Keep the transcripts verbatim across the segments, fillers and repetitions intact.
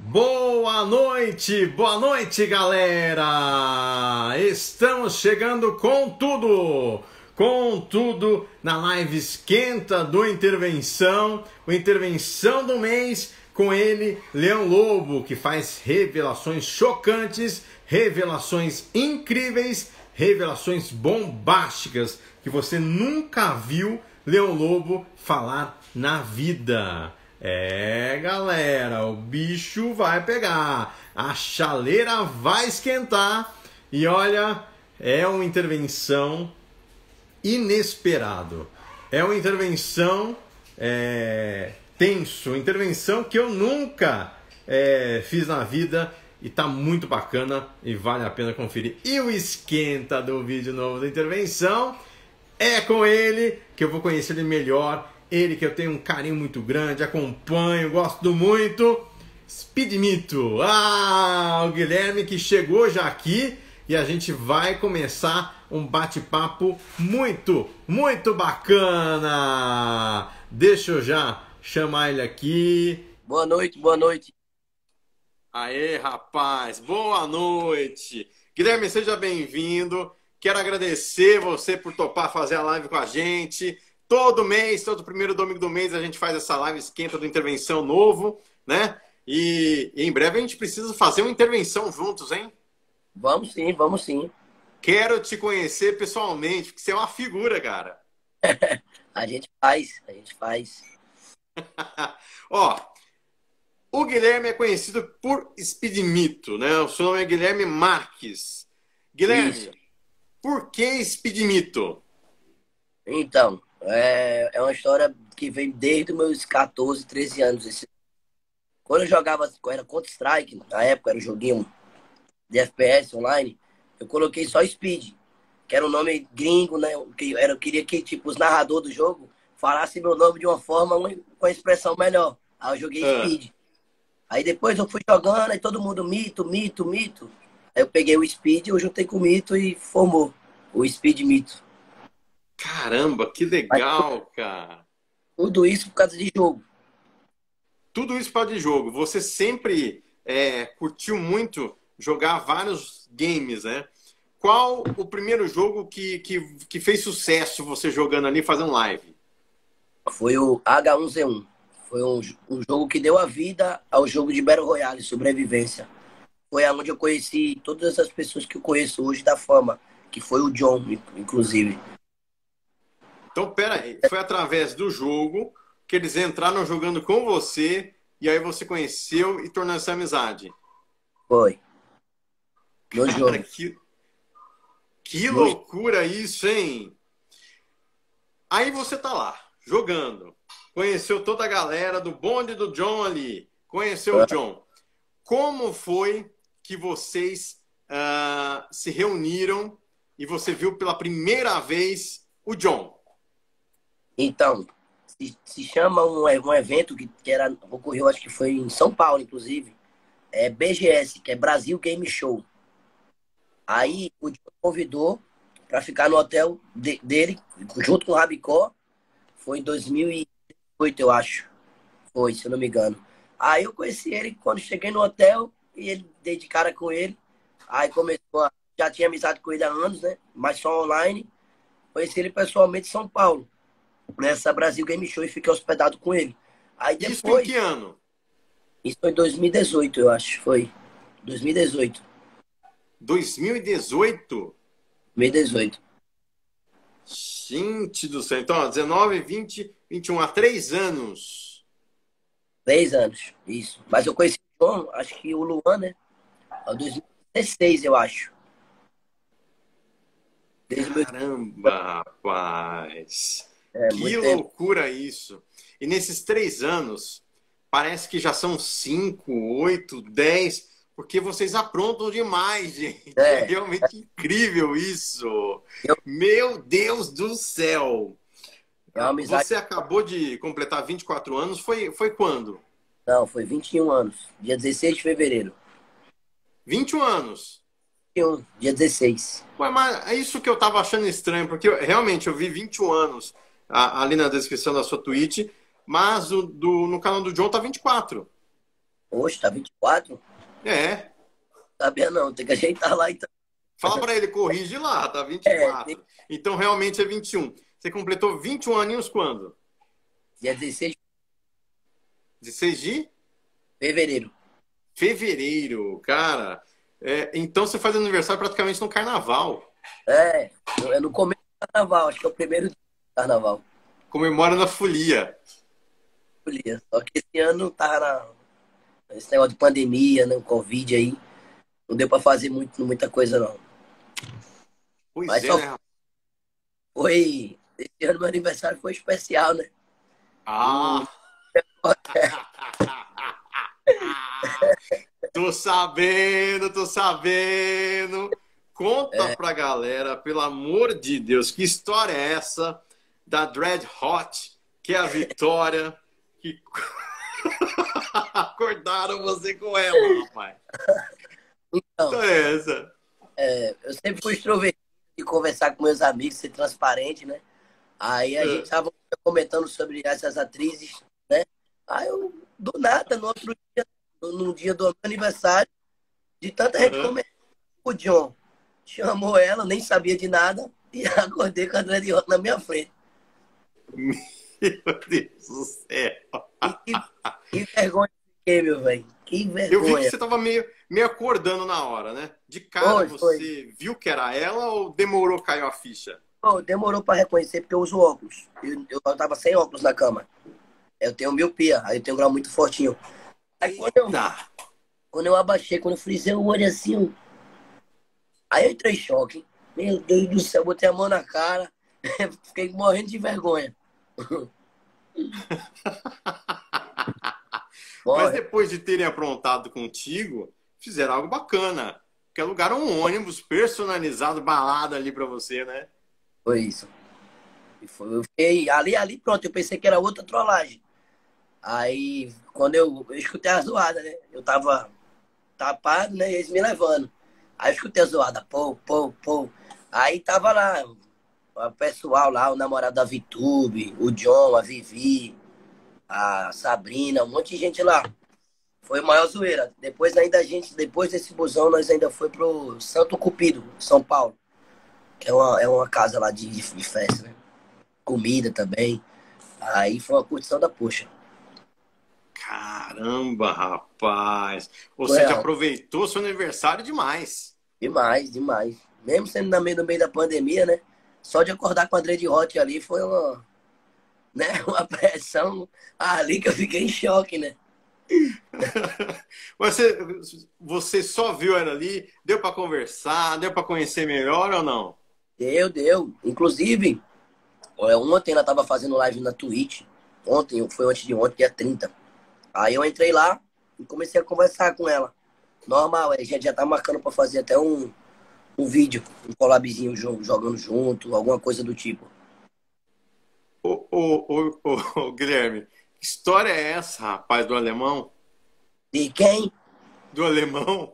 Boa noite, boa noite, galera! Estamos chegando com tudo, com tudo na live esquenta do Intervenção, o Intervenção do mês, com ele, Leão Lobo, que faz revelações chocantes, revelações incríveis, revelações bombásticas que você nunca viu Leão Lobo falar na vida. É, galera, o bicho vai pegar, a chaleira vai esquentar e olha, é uma intervenção inesperado, é uma intervenção é, tenso, intervenção que eu nunca é, fiz na vida e tá muito bacana e vale a pena conferir. E o esquenta do vídeo novo da intervenção é com ele que eu vou conhecer ele melhor. Ele que eu tenho um carinho muito grande, acompanho, gosto muito. Speedmito. Ah, o Guilherme que chegou já aqui e a gente vai começar um bate-papo muito, muito bacana. Deixa eu já chamar ele aqui. Boa noite, boa noite. Aê, rapaz, boa noite. Guilherme, seja bem-vindo. Quero agradecer você por topar fazer a live com a gente. Todo mês, todo primeiro domingo do mês, a gente faz essa live esquenta do Intervenção novo, né? E, e em breve a gente precisa fazer uma intervenção juntos, hein? Vamos sim, vamos sim. Quero te conhecer pessoalmente, porque você é uma figura, cara. A gente faz, a gente faz. Ó, o Guilherme é conhecido por Speedmito, né? O seu nome é Guilherme Marques. Guilherme, Isso. Por que Speedmito? Então, é, é uma história que vem desde os meus quatorze, treze anos. Esse... Quando eu jogava, era Counter-Strike, na época era um joguinho de F P S online, eu coloquei só Speed, que era um nome gringo, né? Que era, eu queria que tipo, os narradores do jogo falassem meu nome de uma forma, com a expressão melhor. Aí eu joguei Ah. Speed. Aí depois eu fui jogando, aí todo mundo mito, mito, mito. Aí eu peguei o Speed, eu juntei com o mito e formou o Speed Mito. Caramba, que legal, cara. Tudo isso por causa de jogo. Tudo isso para de jogo. Você sempre é, curtiu muito jogar vários games, né? Qual o primeiro jogo que, que, que fez sucesso você jogando ali, fazendo live? Foi o H um Z um. Foi um, um jogo que deu a vida ao jogo de Battle Royale, sobrevivência. Foi onde eu conheci todas as pessoas que eu conheço hoje da fama, que foi o John, inclusive. Então, pera aí, foi através do jogo que eles entraram jogando com você e aí você conheceu e tornou essa amizade? Foi. No Cara, jogo. que, que loucura isso, hein? Aí você tá lá, jogando. Conheceu toda a galera do bonde do John ali. Conheceu o John. Como foi que vocês uh, se reuniram e você viu pela primeira vez o John? Então, se, se chama um, um evento que, que era, ocorreu, acho que foi em São Paulo, inclusive. É B G S, que é Brasil Game Show. Aí o John convidou para ficar no hotel de, dele, junto com o Rabicó. Foi em dois mil e oito, eu acho. Foi, se eu não me engano. Aí eu conheci ele quando cheguei no hotel e ele dei de cara com ele. Aí começou a... Já tinha amizade com ele há anos, né? Mas só online. Conheci ele pessoalmente em São Paulo, nessa Brasil Game Show, e fiquei hospedado com ele. Aí depois... Isso em que ano? Isso foi em dois mil e dezoito, eu acho. Foi. dois mil e dezoito. dois mil e dezoito? dois mil e dezoito. Gente do céu. Então, ó, dezenove, vinte, vinte e um, há três anos. Três anos, isso. Mas eu conheci o João, acho que o Luan, né? Em dois mil e dezesseis, eu acho. Desde Caramba, rapaz. É, que loucura tempo. Isso. E nesses três anos, parece que já são cinco, oito, dez, porque vocês aprontam demais, gente. É, é realmente incrível isso. Eu... Meu Deus do céu. É uma amizade... Você acabou de completar vinte e quatro anos, foi, foi quando? Não, foi vinte e um anos. Dia dezesseis de fevereiro. vinte e um anos? vinte e um, dia dezesseis. Ué, mas é isso que eu tava achando estranho, porque eu, realmente eu vi vinte e um anos a, ali na descrição da sua Twitch, mas o, do, no canal do John tá vinte e quatro. Hoje tá vinte e quatro? É. Sabia não, tem que ajeitar lá então. Fala pra ele, corrige lá, tá É, tem- vinte e quatro. Então realmente é vinte e um. Você completou vinte e um aninhos quando? dia dezesseis de dezesseis de fevereiro. fevereiro, cara. É, então você faz aniversário praticamente no carnaval. É, no- é no começo do carnaval, acho que é o primeiro dia do carnaval. Comemora na folia. Folia. Só que esse ano tava na, esse negócio de pandemia, né? O Covid aí. Não deu pra fazer muito, muita coisa, não. Pois Mas é, só né? foi. Esse ano meu aniversário foi especial, né? O... Ah! Tô sabendo, tô sabendo. Conta É, pra galera, pelo amor de Deus, que história é essa da Dread Hot, que é a Vitória, que acordaram você com ela, rapaz. Que então, história é essa? é, eu sempre fui extrovertido de conversar com meus amigos, ser transparente, né? Aí a gente É, tava comentando sobre essas atrizes, né? Aí eu, do nada, no outro dia, no, no dia do meu aniversário, de tanta gente aham. comentando, o John chamou ela, nem sabia de nada, e acordei com a Dread Hot na minha frente. Meu Deus do céu. E que, que vergonha que fiquei, meu velho. Que Eu vi que vergonha. você tava meio, meio acordando na hora, né? De cara Foi, foi. você viu que era ela ou demorou caiu a ficha? Pô, demorou pra reconhecer porque eu uso óculos. Eu, eu tava sem óculos na cama. Eu tenho miopia, aí eu tenho um grau muito fortinho. Aí quando eu, Eita! quando eu abaixei, quando eu frisei o olho assim, eu- aí eu entrei em choque. Meu Deus do céu, botei a mão na cara, fiquei morrendo de vergonha. Mas Morre. depois de terem aprontado contigo, fizeram algo bacana. Que alugaram um ônibus personalizado, balada ali pra você, né? Foi isso. E foi, eu fiquei ali, ali, pronto. Eu pensei que era outra trollagem. Aí, quando eu, eu escutei a zoada, né? Eu tava tapado, né? E eles me levando. Aí eu escutei a zoada, pô, pô, pô. Aí tava lá, o pessoal lá, o namorado da Vitube, o John, a Vivi, a Sabrina, um monte de gente lá. Foi a maior zoeira. Depois ainda a gente, depois desse busão, nós ainda foi pro Santo Cupido, São Paulo, que é uma, é uma casa lá de, de festa, né? Comida também. Aí foi uma curtição da poxa. Caramba, rapaz! Ou Foi seja, real. aproveitou seu aniversário demais. Demais, demais. Mesmo sendo no meio, no meio da pandemia, né? Só de acordar com a Dread Hot ali foi uma, né? Uma pressão ali que eu fiquei em choque, né? Você, você só viu ela ali, deu pra conversar, deu pra conhecer melhor ou não? Deu, deu. Inclusive, é, ontem ela tava fazendo live na Twitch. Ontem, foi antes de ontem, dia trinta. Aí eu entrei lá e comecei a conversar com ela. Normal, a gente já tá marcando pra fazer até um, um vídeo, um collabzinho jo- jogando junto, alguma coisa do tipo. Ô, ô, ô, ô, ô, Guilherme, que história é essa, rapaz, do alemão? E quem? Do alemão?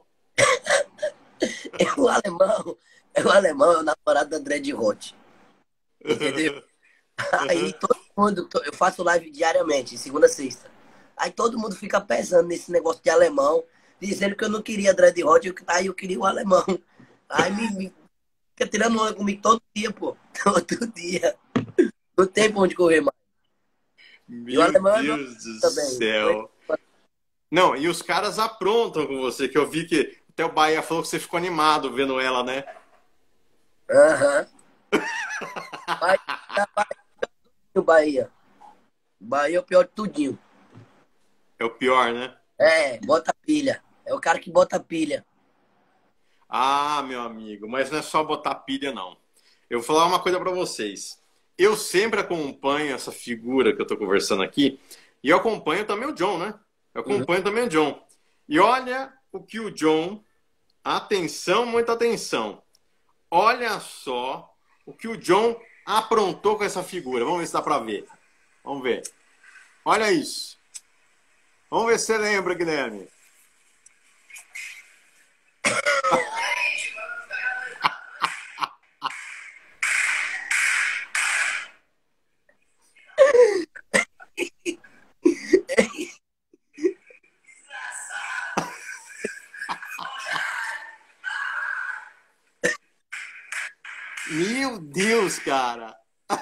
É o alemão. É o alemão, é o namorado da Dread Hot. Entendeu? Aí todo mundo, eu faço live diariamente, segunda a sexta. Aí todo mundo fica pesando nesse negócio de alemão, dizendo que eu não queria Dread Hot, eu- aí eu queria o alemão. Aí me, me fica tirando onda comigo todo dia, pô. Todo dia. Não tem pra onde correr mais. E o Meu alemão é meu Deus do também. céu. Não, e os caras aprontam com você, que eu vi que até o Bahia falou que você ficou animado vendo ela, né? Aham. Bahia, Bahia, Bahia. Bahia é o pior de tudinho. É o pior, né? É, bota pilha. É o cara que bota pilha. Ah, meu amigo, mas não é só botar pilha, não. Eu vou falar uma coisa pra vocês. Eu sempre acompanho essa figura que eu tô conversando aqui, e eu acompanho também o John, né? Eu Uhum. acompanho também o John. E olha o que o John, atenção, muita atenção. Olha só o que o John aprontou com essa figura. Vamos ver se dá pra ver. Vamos ver. Olha isso. Vamos ver se você lembra, Guilherme. Meu Deus, cara.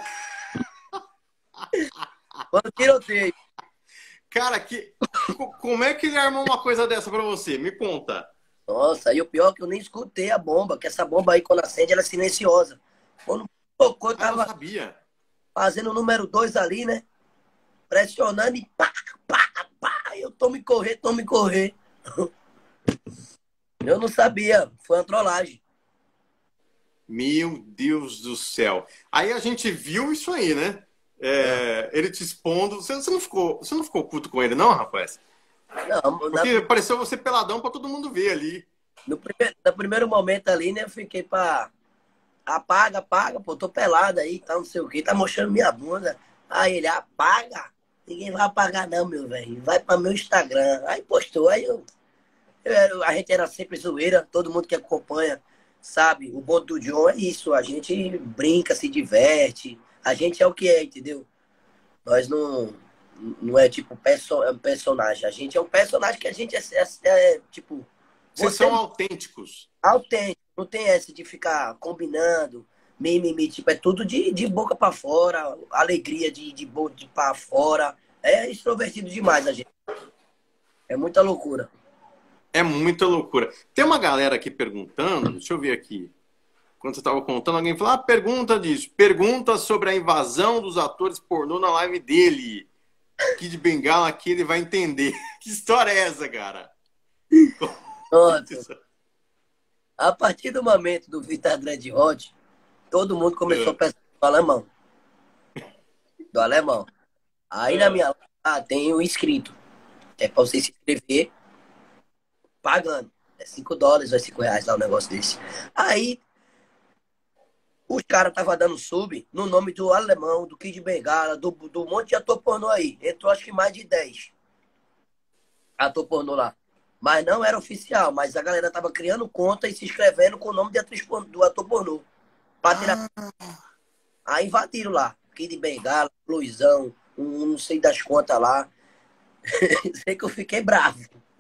Quando tiroteio. Cara, que, como é que ele armou uma coisa dessa pra você? Me conta. Nossa, e o pior é que eu nem escutei a bomba, que essa bomba aí, quando acende, ela é silenciosa. Quando tocou, eu Ah, não tava sabia. fazendo o número dois ali, né? Pressionando e pá, pá, pá. Eu tome correr, tome correr. Eu não sabia, foi uma trollagem. Meu Deus do céu. Aí a gente viu isso aí, né? Ah, É, ele te expondo. Você, você não ficou, você não ficou puto com ele, não, rapaz? não, na, Porque pareceu você peladão pra todo mundo ver ali. no, primeiro, no primeiro momento ali, né? Eu fiquei pra. Apaga, apaga, pô, tô pelado aí, tá não sei o que, tá mostrando minha bunda. Aí ele, apaga? Ninguém vai apagar não, meu velho. Vai pra meu Instagram. Aí postou, aí eu, eu- a gente era sempre zoeira, todo mundo que acompanha sabe, o bom do John é isso, a gente brinca, se diverte, a gente é o que é, entendeu? Nós não, não é tipo perso, é um personagem, a gente é um personagem que a gente é, é, é, tipo, Vocês você são autênticos. autêntico, não tem essa de ficar combinando, mimimi, tipo, é tudo de, de boca pra fora, alegria de, de boca de pra fora, é extrovertido demais a gente, é muita loucura. É muita loucura. Tem uma galera aqui perguntando, deixa eu ver aqui. Quando você estava contando, alguém falou: ah, pergunta disso. Pergunta sobre a invasão dos atores pornô na live dele. Kid Bengala aqui, ele vai entender. Que história é essa, cara? Nossa, a partir do momento do Vitor Dread Hot, todo mundo começou a É, pensar do alemão, do alemão. Aí na é. minha lá tem o inscrito, que é pra você se inscrever pagando. É cinco dólares ou é cinco reais lá um negócio desse. Aí os caras estavam dando sub no nome do alemão, do Kid Bengala, do, do monte de ator pornô aí. Entrou acho que mais de dez ator pornô lá. Mas não era oficial, mas a galera tava criando conta e se inscrevendo com o nome de atriz pornô, do ator pornô. Pra tirar. Ah, Aí invadiram lá. Kid Bengala, Luizão, um, um não sei das contas lá. Sei que eu fiquei bravo.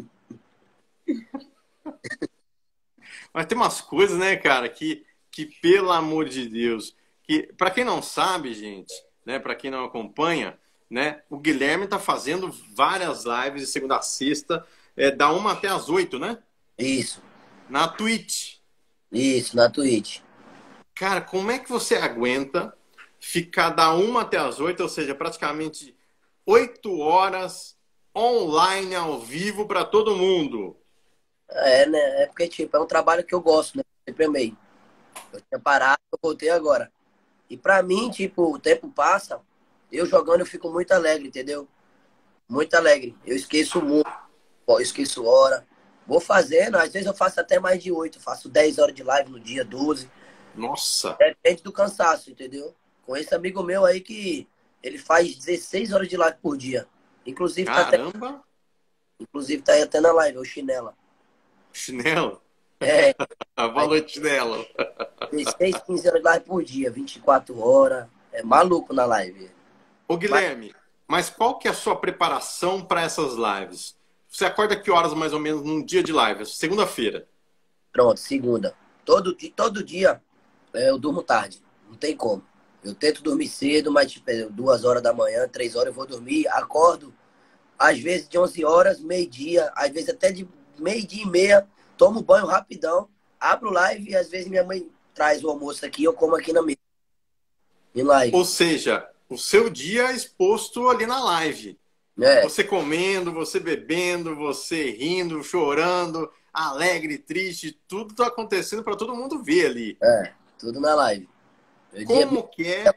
mas tem umas coisas, né, cara, que, que pelo amor de Deus, que para quem não sabe, gente, né, para quem não acompanha, né, o Guilherme tá fazendo várias lives de segunda a sexta, é, da uma até as oito, né? Isso, Na Twitch. isso, na Twitch. Cara, como é que você aguenta ficar da uma até as oito, ou seja, praticamente oito horas online ao vivo para todo mundo? É, né? É porque, tipo, é um trabalho que eu gosto, né? Sempre amei. Eu tinha parado, eu voltei agora. E pra mim, tipo, o tempo passa, eu jogando eu fico muito alegre, entendeu? Muito alegre. Eu esqueço muito, eu esqueço hora. Vou fazendo, às vezes eu faço até mais de oito, faço dez horas de live no dia, doze. Nossa, Depende do cansaço, entendeu? Com esse amigo meu aí que ele faz dezesseis horas de live por dia. Inclusive tá até, caramba, inclusive tá aí até na live, o Chinela. chinelo. É, Boa faz noite, chinelo. dezesseis, quinze horas de live por dia, vinte e quatro horas. É maluco na live. Ô Mas Guilherme, mas qual que é a sua preparação para essas lives? Você acorda que horas mais ou menos num dia de live? Segunda-feira. pronto, segunda. Todo, di- todo dia é, eu durmo tarde. Não tem como. Eu tento dormir cedo, mas tipo, é duas horas da manhã, três horas eu vou dormir. Acordo, às vezes de onze horas, meio-dia, às vezes até de meio-dia e meia. Tomo banho rapidão, abro live e às vezes minha mãe traz o almoço aqui, eu como aqui na mesa, em Ou live. seja, o seu dia é exposto ali na live. É, Você comendo, você bebendo, você rindo, chorando, alegre, triste, tudo está acontecendo para todo mundo ver ali. é, tudo na live. Meu dia Como que é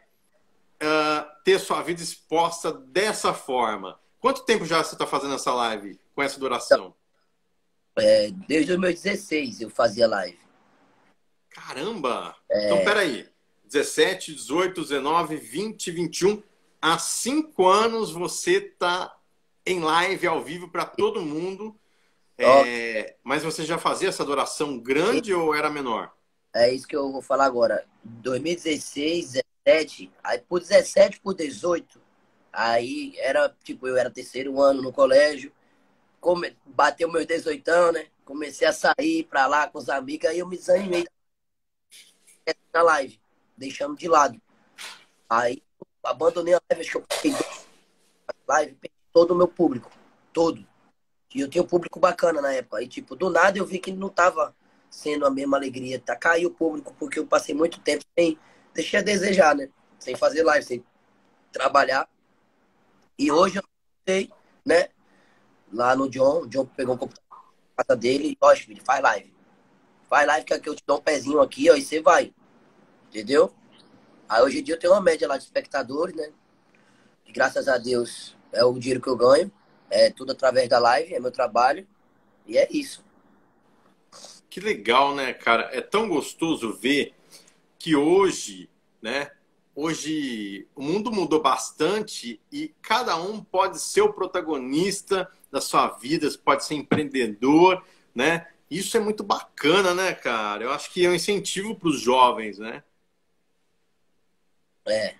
uh, ter sua vida exposta dessa forma? Quanto tempo já você está fazendo essa live com essa duração? é, desde os meus dezesseis eu fazia live. Caramba! Então, peraí. dezessete, dezoito, dezenove, vinte, vinte e um. Há cinco anos você está em live ao vivo para todo mundo. Ó, É, mas você já fazia essa adoração grande ou era menor? é isso que eu vou falar agora. dois mil e dezesseis, dezessete, aí por dezessete, por dezoito, aí era, tipo, eu era terceiro ano no colégio, come, bateu meus dezoito, né? Comecei a sair pra lá com os amigos, aí eu me desanimei na live. deixamos de lado. Aí abandonei a live, acho que eu fiquei live, perdi todo o meu público. Todo. E eu tinha um público bacana na época. Aí, tipo, do nada eu vi que não tava sendo a mesma alegria. Tá? Caiu o público, porque eu passei muito tempo sem... Deixei a desejar, né? Sem fazer live, sem trabalhar. E hoje eu sei, né? Lá no John, o John pegou o computador na casa dele e, ó, filho, faz live. Faz live que aqui eu te dou um pezinho aqui, ó, e você vai. Entendeu? Aí hoje em dia eu tenho uma média lá de espectadores, né? E graças a Deus é o dinheiro que eu ganho. É tudo através da live, é meu trabalho. E é isso. Que legal, né, cara? É tão gostoso ver que hoje, né? Hoje o mundo mudou bastante e cada um pode ser o protagonista da sua vida, pode ser empreendedor, né? Isso é muito bacana, né, cara? Eu acho que é um incentivo para os jovens, né? É.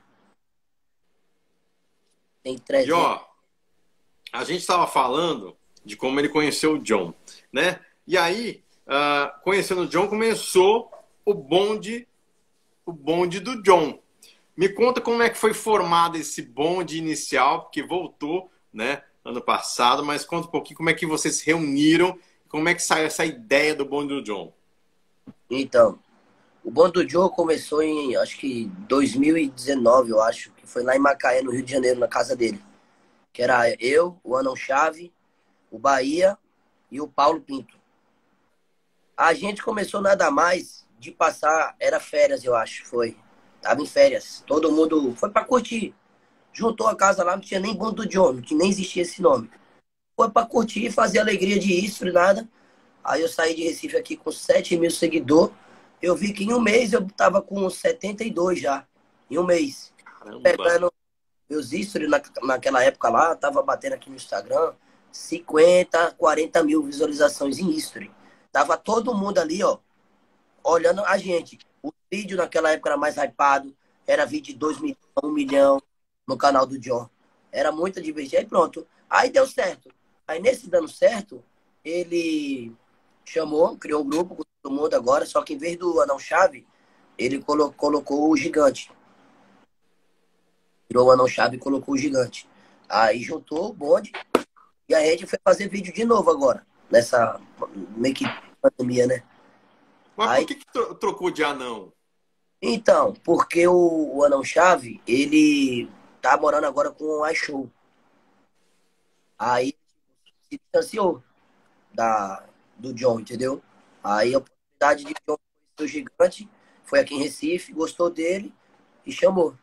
Tem E trezentos. ó, a gente estava falando de como ele conheceu o John, né? E aí, uh, conhecendo o John, começou o bonde, o bonde do John. Me conta como é que foi formado esse bonde inicial, porque voltou, né, ano passado, mas conta um pouquinho como é que vocês se reuniram, como é que saiu essa ideia do bonde do John. Então, o Bonde do Joe começou em, acho que dois mil e dezenove, eu acho, que foi lá em Macaé, no Rio de Janeiro, na casa dele. Que era eu, o Anão Chave, o Bahia e o Paulo Pinto. A gente começou nada mais de passar, era férias, eu acho, foi. Tava em férias. Todo mundo foi pra curtir. Juntou a casa lá, não tinha nem Bonde do Joe, que nem existia esse nome. Foi pra curtir, fazer alegria de isso e nada. Aí eu saí de Recife aqui com sete mil seguidores. Eu vi que em um mês eu tava com setenta e dois já. Em um mês. Caramba. Pegando meus stories na, naquela época lá, tava batendo aqui no Instagram, cinquenta, quarenta mil visualizações em history. Tava todo mundo ali, ó, olhando a gente. O vídeo naquela época era mais hypado. Era vídeo de dois milhões, um milhão no canal do John. Era muito divertido. Aí pronto. Aí deu certo. Aí nesse dando certo, ele chamou, criou um grupo com todo mundo agora, só que em vez do Anão Chave, ele colo colocou o Gigante. Tirou o Anão Chave e colocou o Gigante. Aí juntou o bonde e a gente foi fazer vídeo de novo agora, nessa meio que pandemia, né? Mas Aí, por que, que tro- trocou de anão? então, porque o, o Anão Chave, ele tá morando agora com o iShow. Aí se distanciou da, do John, entendeu? Aí a oportunidade de John conhecer o Gigante foi aqui em Recife, gostou dele e chamou.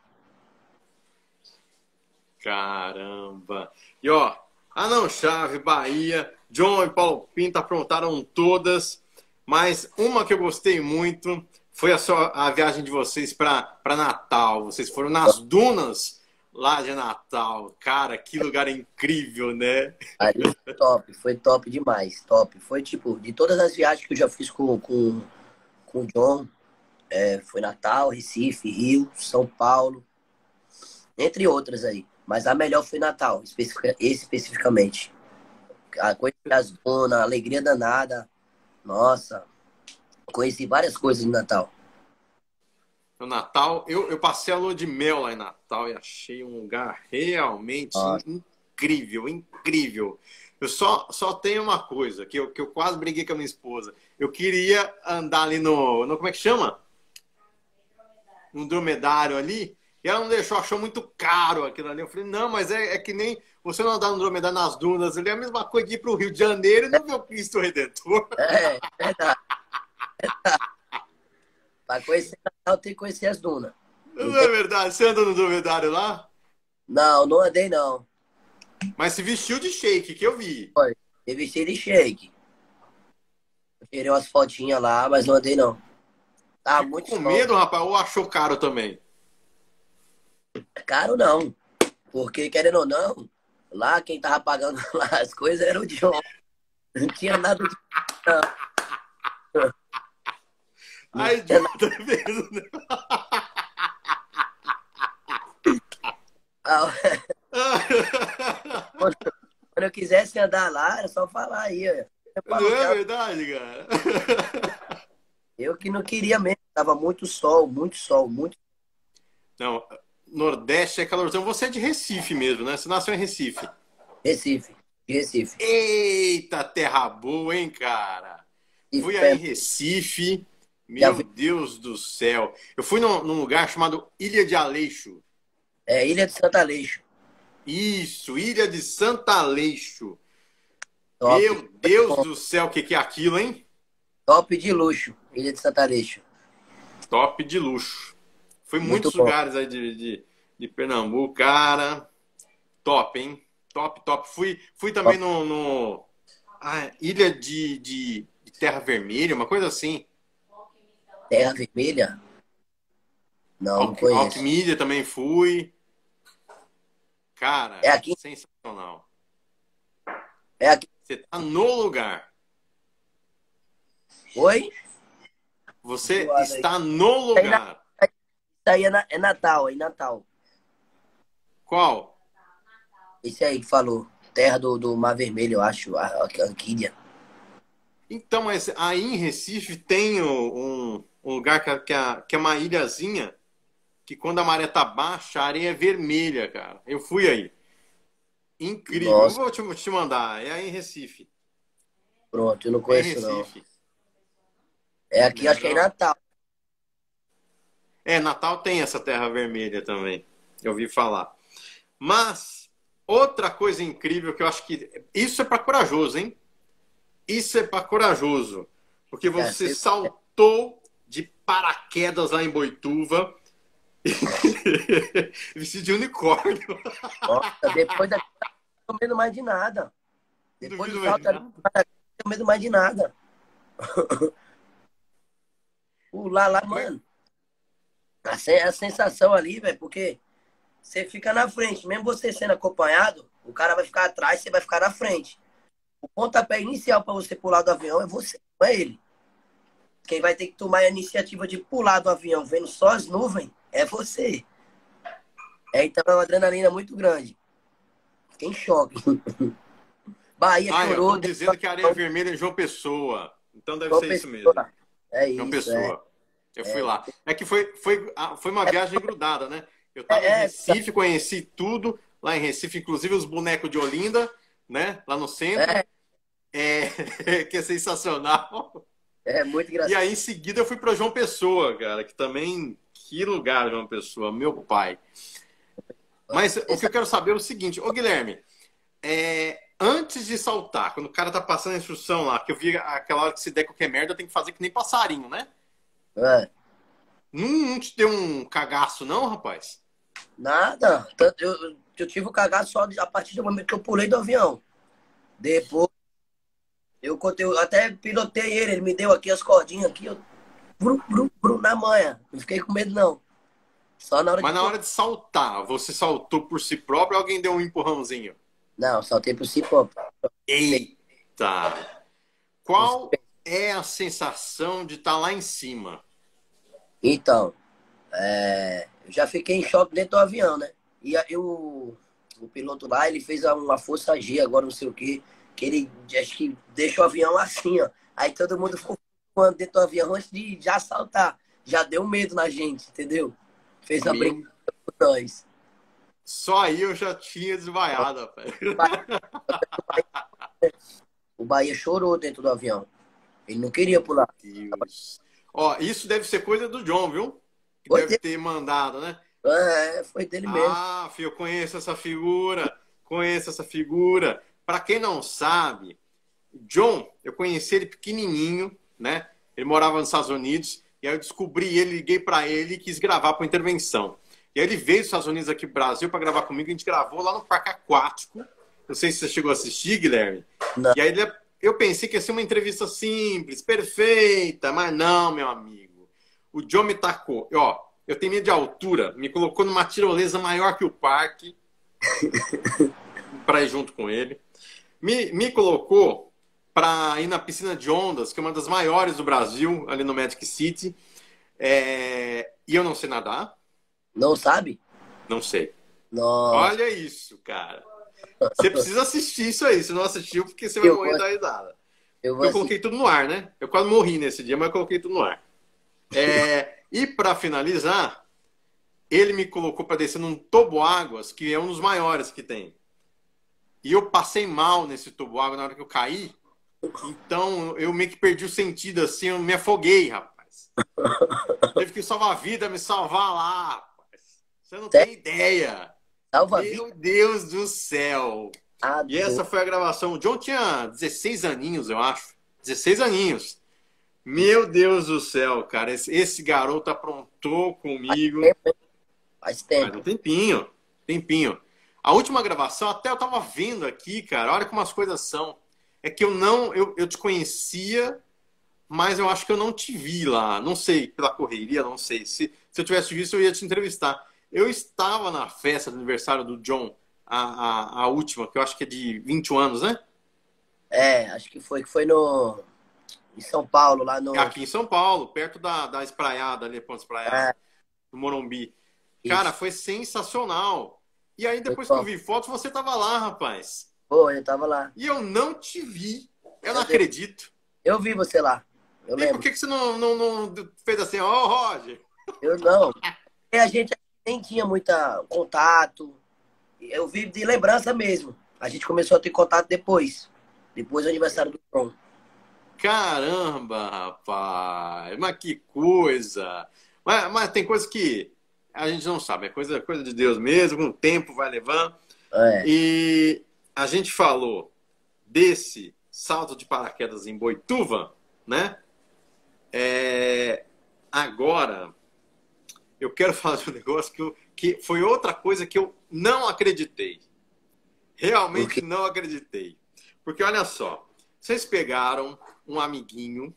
Caramba! E ó, Anão Chave, Bahia, John e Paulo Pinto aprontaram todas, mas uma que eu gostei muito foi a, sua, a viagem de vocês para Natal. Vocês foram nas dunas lá de Natal. Cara, que lugar incrível, né? Ali foi top, foi top demais, top. Foi tipo, de todas as viagens que eu já fiz com, com, com o John, é, foi Natal, Recife, Rio, São Paulo, entre outras aí. Mas a melhor foi Natal, especific- especificamente. A coisa das dunas, a alegria danada. Nossa, conheci várias coisas de Natal. No Natal, eu, eu passei a lua de mel lá em Natal e achei um lugar realmente Nossa, incrível, incrível. Eu só, só tenho uma coisa, que eu, que eu quase briguei com a minha esposa. Eu queria andar ali no, no como é que chama? No dromedário ali, e ela não deixou, achou muito caro aquilo ali. Eu falei, não, mas é, é que nem você não andar no dromedário nas dunas ali, é a mesma coisa de ir para o Rio de Janeiro e não ver o Cristo Redentor. é, é verdade. Para conhecer Natal tem que conhecer as dunas. Não Não é tem... verdade? Você anda no dromedário lá? Não, não andei não. Mas se vestiu de shake, que eu vi. Foi. Eu vesti de shake. Eu tirei umas fotinhas lá, mas não andei não. Tá Ficou muito com sol. medo, rapaz, ou achou caro também? Caro não. Porque, querendo ou não, lá quem tava pagando lá as coisas era o John. Não tinha nada de. Não, não Ai, tinha nada. idiota mesmo. Quando, quando eu quisesse andar lá, era só falar aí. Ó. Eu Não falo que é ela- verdade, cara? eu que não queria mesmo. Tava muito sol, muito sol, muito Não, Nordeste é calorzão. Você é de Recife mesmo, né? Você nasceu em Recife. Recife, de Recife. Eita, terra boa, hein, cara? Fui aí em Recife, Recife. já Meu vi- Deus do céu. Eu fui num, num lugar chamado Ilha de Aleixo. é Ilha de Santa Aleixo. Isso, Ilha de Santa Aleixo. Top. Meu Deus do céu, o que que é aquilo, hein? Top de luxo. Ilha de Santa Aleixo. Top de luxo. Fui em Muito muitos bom. lugares aí de, de, de Pernambuco, cara. Top, hein? Top, top. Fui, fui também Top. no, no ah, Ilha de, de, de Terra Vermelha, uma coisa assim. Terra Vermelha? Não, não Alqui- conheço. Alquimídia também fui. Cara, É aqui? sensacional. É aqui. Você tá no lugar. Oi? Você Zoado aí. está no Isso aí, na- lugar. isso aí é, na- é Natal, é em Natal. Qual? Esse aí que falou. Terra do, do Mar Vermelho, eu acho. A, a Anquídia. Então, mas aí em Recife tem o- um, um lugar que, é- que, é, que é uma ilhazinha que quando a maré tá baixa, a areia é vermelha, cara. Eu fui aí. Incrível. Eu Nossa, vou te, te mandar. É aí em Recife. pronto, eu não É em conheço não. Recife. É aqui, Né, acho que é em não? Natal. É, Natal tem essa terra vermelha também. Eu ouvi falar. Mas outra coisa incrível que eu acho que isso é para corajoso, hein? Isso é para corajoso, porque É, você cê- saltou de paraquedas lá em Boituva, vestido de unicórnio. Nossa, depois daqui eu não tenho medo mais de nada. Não Depois do duvido mais de salto ali, eu nada. não tenho medo mais de nada. Pular lá, Mas, mano. A, sen- a sensação ali, velho, porque você fica na frente. Mesmo você sendo acompanhado, o cara vai ficar atrás, você vai ficar na frente. O pontapé inicial para você pular do avião é você, não é ele. Quem vai ter que tomar a iniciativa de pular do avião vendo só as nuvens é você. É, então é uma adrenalina muito grande. Fiquei em choque. Bahia ah, chorou, estão deu dizendo que a areia vermelha é João Pessoa. Então deve uma ser isso mesmo. pessoa. É João isso, é. Pessoa. Eu fui lá. É que foi, foi, ah, foi uma viagem grudada, né? Eu estava em É, é, Recife, conheci tudo lá em Recife, inclusive os bonecos de Olinda, né? Lá no centro. é, É, que é sensacional. é muito E engraçado. aí, em seguida, eu fui para João Pessoa, cara, que também. Que lugar, João Pessoa, meu pai. Mas o que eu quero saber é o seguinte, ô Guilherme, é, antes de saltar, quando o cara tá passando a instrução lá, que eu vi aquela hora que se der qualquer merda, tem que fazer que nem passarinho, né? É, Não, não te deu um cagaço, não, rapaz? nada. Tanto Eu, eu tive o cagado só a partir do momento que eu pulei do avião. Depois, eu, contei- eu até pilotei ele, ele me deu aqui as cordinhas aqui, eu, brum, brum, brum, na manha. Não fiquei com medo, não. Só na hora de Mas na pular. hora de saltar, você saltou por si próprio ou alguém deu um empurrãozinho? Não, saltei por si próprio. Eita! Qual é a sensação de estar lá em cima? Então, é, eu já fiquei em choque dentro do avião, né? E aí o, o piloto lá, ele fez uma força G, agora não sei o quê, que ele acho que deixa o avião assim, ó. Aí todo mundo ficou voando dentro do avião antes de já saltar. Já deu medo na gente, entendeu? Fez a Meu, brincadeira com nós. só aí eu já tinha desvaiado, rapaz. O Bahia chorou dentro do avião. Ele não queria pular. Deus. Ó, isso deve ser coisa do John, viu? Que Foi deve dele, ter mandado, né? é, foi dele mesmo. Ah, filho, eu conheço essa figura. Conheço essa figura. Para quem não sabe, John, eu conheci ele pequenininho, né? Ele morava nos Estados Unidos. E aí eu descobri ele, liguei para ele e quis gravar para intervenção. E aí ele veio dos Estados Unidos aqui pro Brasil para gravar comigo. A gente gravou lá no Parque Aquático. Não sei se você chegou a assistir, Guilherme. Não, E aí ele- eu pensei que ia ser uma entrevista simples, perfeita, mas não, meu amigo. O John me tacou. Ó, eu tenho medo de altura, me colocou numa tirolesa maior que o parque para ir junto com ele. Me, me colocou para ir na piscina de ondas, que é uma das maiores do Brasil, ali no Magic City. É, E eu não sei nadar, não sabe? não sei. Nossa, Olha isso, cara. Você precisa assistir isso aí. Se não assistiu, porque você vai eu morrer vou, da risada. eu vou Eu assistir. coloquei tudo no ar, né? Eu quase morri nesse dia, mas eu coloquei tudo no ar. É, e para finalizar, ele me colocou para descer num toboáguas, que é um dos maiores que tem. E eu passei mal nesse toboágua na hora que eu caí. Então eu meio que perdi o sentido, assim, eu me afoguei, rapaz. Teve que salvar a vida, me salvar lá, rapaz. Você não tem ideia. Salva Meu vida. Deus do céu. Ah, E essa foi a gravação. O John tinha dezesseis aninhos, eu acho. dezesseis aninhos. Meu Deus do céu, cara. Esse, esse garoto aprontou comigo. Faz tempo, hein? Faz Faz tempo. um tempinho. Tempinho. A última gravação, até eu tava vendo aqui, cara. Olha como as coisas são. É que eu não... Eu, eu te conhecia, mas eu acho que eu não te vi lá. Não sei, pela correria, não sei. Se, se eu tivesse visto, eu ia te entrevistar. Eu estava na festa do aniversário do John, a, a, a última, que eu acho que é de vinte e um anos, né? É, acho que foi que foi no em São Paulo, lá É no. aqui em São Paulo, perto da, da Espraiada, ali, Ponte É, Espraiada, do Morumbi. Cara, isso. foi sensacional. E aí, Foi depois que eu top. vi fotos, você tava lá, rapaz. Pô, eu tava lá. E eu não te vi. Eu não Eu, vi- acredito. eu vi você lá. Eu E por lembro. que, que você não, não, não fez assim, ó, Roger? Eu não. E a gente nem tinha muita contato. Eu vi de lembrança mesmo. A gente começou a ter contato depois. Depois do aniversário do Tron. Caramba, rapaz. Mas que coisa. Mas, mas tem coisa que a gente não sabe. É coisa, coisa de Deus mesmo. Com o tempo vai levando. É. E a gente falou desse salto de paraquedas em Boituva, né? É, agora, eu quero falar de um negócio que, eu, que foi outra coisa que eu não acreditei. Realmente Porque, não acreditei. Porque olha só, vocês pegaram um amiguinho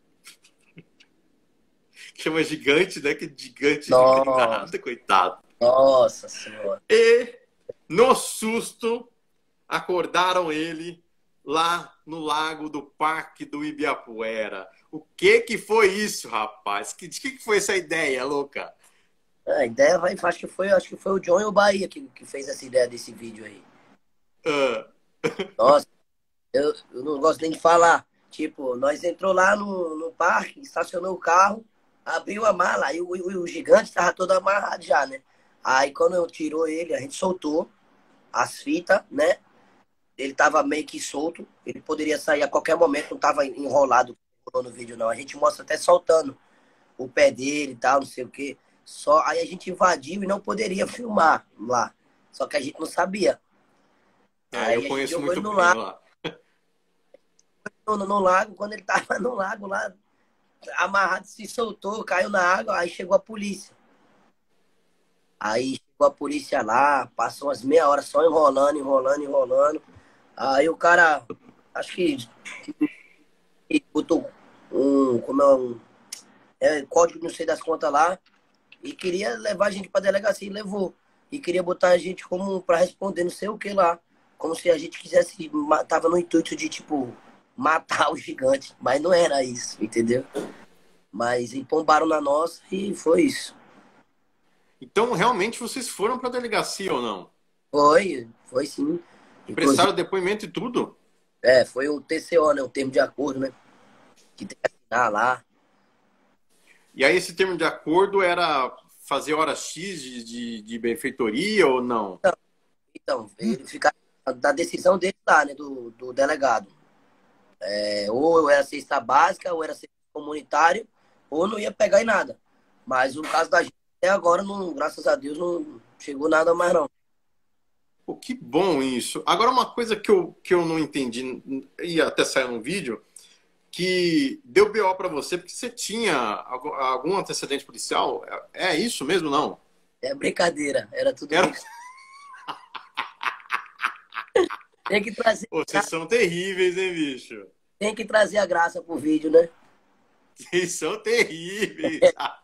que chama Gigante, né? Que gigante não tem nossa, nada, coitado. nossa senhora. E, no susto, acordaram ele lá no lago do Parque do Ibirapuera. O que que foi isso, rapaz? Que, de que que foi essa ideia louca? A ideia vai, acho que foi, acho que foi o John e o Bahia que, que fez essa ideia desse vídeo aí. Ah, Nossa, eu, eu não gosto nem de falar. Tipo, nós entrou lá no, no parque, estacionou o carro, abriu a mala, aí o, o, o gigante tava todo amarrado já, né? Aí quando eu tirou ele, a gente soltou as fitas, né? Ele tava meio que solto, ele poderia sair a qualquer momento, não tava enrolado no vídeo, não. A gente mostra até soltando o pé dele e tal, não sei o quê. Só, aí a gente invadiu e não poderia filmar lá. Só que a gente não sabia. é, Aí eu a gente conheço jogou ele muito no bem lago, lá. no, no lago, quando ele tava no lago lá, amarrado, se soltou, caiu na água, aí chegou a polícia. Aí chegou a polícia lá, passou umas meia hora só enrolando, enrolando, enrolando. Aí o cara, acho que que botou um, como é um, é, código não sei das contas lá, e queria levar a gente pra delegacia e levou. E queria botar a gente como pra responder não sei o que lá. Como se a gente quisesse, ma- tava no intuito de, tipo, matar o gigante. Mas não era isso, entendeu? Mas empombaram na nossa e foi isso. Então, realmente, vocês foram para a delegacia ou não? Foi, foi sim. Inclusive, Prestaram depoimento e tudo? é, foi o T C O, né? O termo de acordo, né? Que tem que assinar lá. E aí, esse termo de acordo era fazer hora X de, de, de benfeitoria ou não? Então, ele fica da decisão dele lá, né? Do, do delegado. É, ou era cesta básica, ou era cesta comunitário, ou não ia pegar em nada. Mas no caso da gente, até agora, não, graças a Deus, não chegou nada mais, não. Pô, que bom isso. Agora, uma coisa que eu, que eu não entendi, e até saiu no vídeo, que deu B O para você porque você tinha algum, algum antecedente policial? É, é isso mesmo, não? É brincadeira, era tudo Era... brincadeira. Tem que trazer, Pô, vocês são terríveis, hein, bicho? tem que trazer a graça pro vídeo, né? Vocês são terríveis.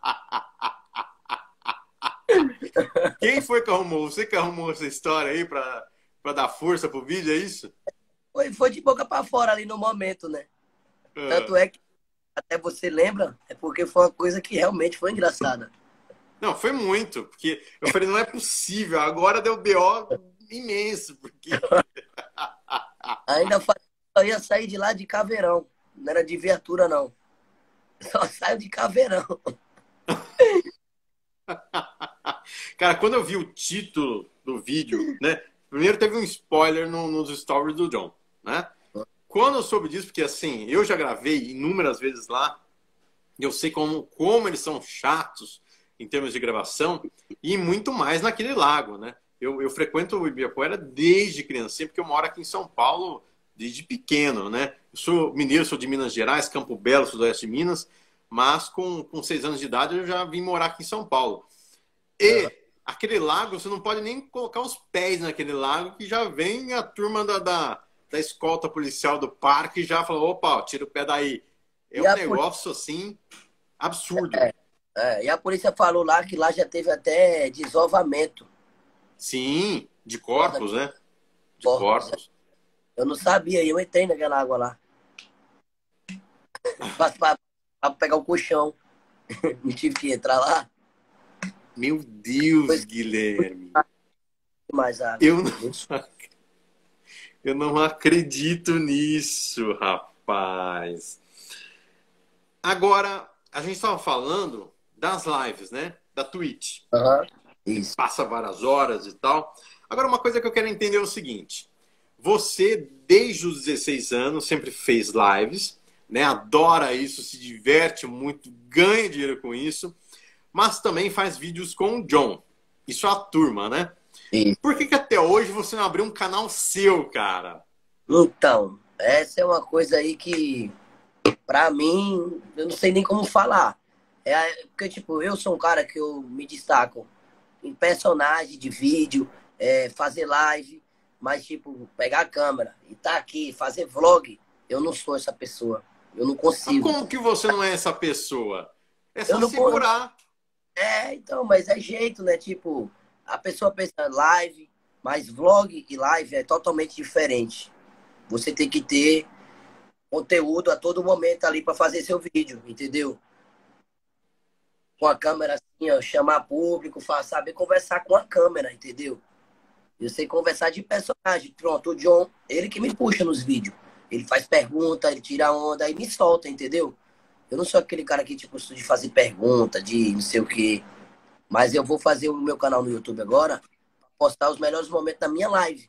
Quem foi que arrumou? Você que arrumou essa história aí pra, pra dar força pro vídeo, é isso? Foi, foi de boca pra fora ali no momento, né? Tanto Ah. é que até você lembra, é porque foi uma coisa que realmente foi engraçada. Não, foi muito, porque eu falei, não é possível, agora deu B O imenso, porque... Ainda falei que eu ia sair de lá de caveirão. Não era de viatura, não. Só saio de caveirão. Cara, quando eu vi o título do vídeo, né? Primeiro teve um spoiler no, nos stories do John, né? Quando eu soube disso, porque assim, eu já gravei inúmeras vezes lá, e eu sei como, como eles são chatos em termos de gravação, e muito mais naquele lago, né? Eu, eu frequento o Ibirapuera desde criança, porque eu moro aqui em São Paulo desde pequeno, né? Eu sou mineiro, sou de Minas Gerais, Campo Belo, sudoeste de Minas, mas com, com seis anos de idade eu já vim morar aqui em São Paulo. E aquele lago, você não pode nem colocar os pés naquele lago, que já vem a turma da, da, da escolta policial do parque e já fala, opa, ó, tira o pé daí. É E um a negócio, assim, absurdo. É, é, e a polícia falou lá que lá já teve até desovamento. Sim, de corpos, né? De Corpos. corpos. Eu não sabia, eu entrei naquela água lá. Pra, pra pegar o colchão. Não tive que entrar lá. Meu Deus, Pois- Guilherme. Mais água. Eu não, eu não acredito nisso, rapaz. Agora, a gente estava falando das lives, né? Da Twitch. Aham. Isso. Passa várias horas e tal. Agora, uma coisa que eu quero entender é o seguinte. Você, desde os dezesseis anos, sempre fez lives, né? Adora isso, se diverte muito, ganha dinheiro com isso, mas também faz vídeos com o John. Isso é a turma, né? Isso. Por que que até hoje você não abriu um canal seu, cara? Então, essa é uma coisa aí que, pra mim, eu não sei nem como falar. É porque, tipo, eu sou um cara que eu me destaco em personagem de vídeo, é, fazer live, mas, tipo, pegar a câmera e tá aqui, fazer vlog, eu não sou essa pessoa. Eu não Mas consigo. como que você não é essa pessoa? É só Eu não segurar. É, então, mas é jeito, né? Tipo, a pessoa pensa live, mas vlog e live é totalmente diferente. Você tem que ter conteúdo a todo momento ali para fazer seu vídeo, entendeu? Com a câmera assim, ó, chamar público, fa- saber conversar com a câmera, entendeu? Eu sei conversar de personagem. Pronto, o John, ele que me puxa nos vídeos. Ele faz pergunta, ele tira onda e me solta, entendeu? Eu não sou aquele cara que, tipo, de fazer pergunta, de não sei o quê. Mas eu vou fazer o meu canal no YouTube agora, postar os melhores momentos da minha live.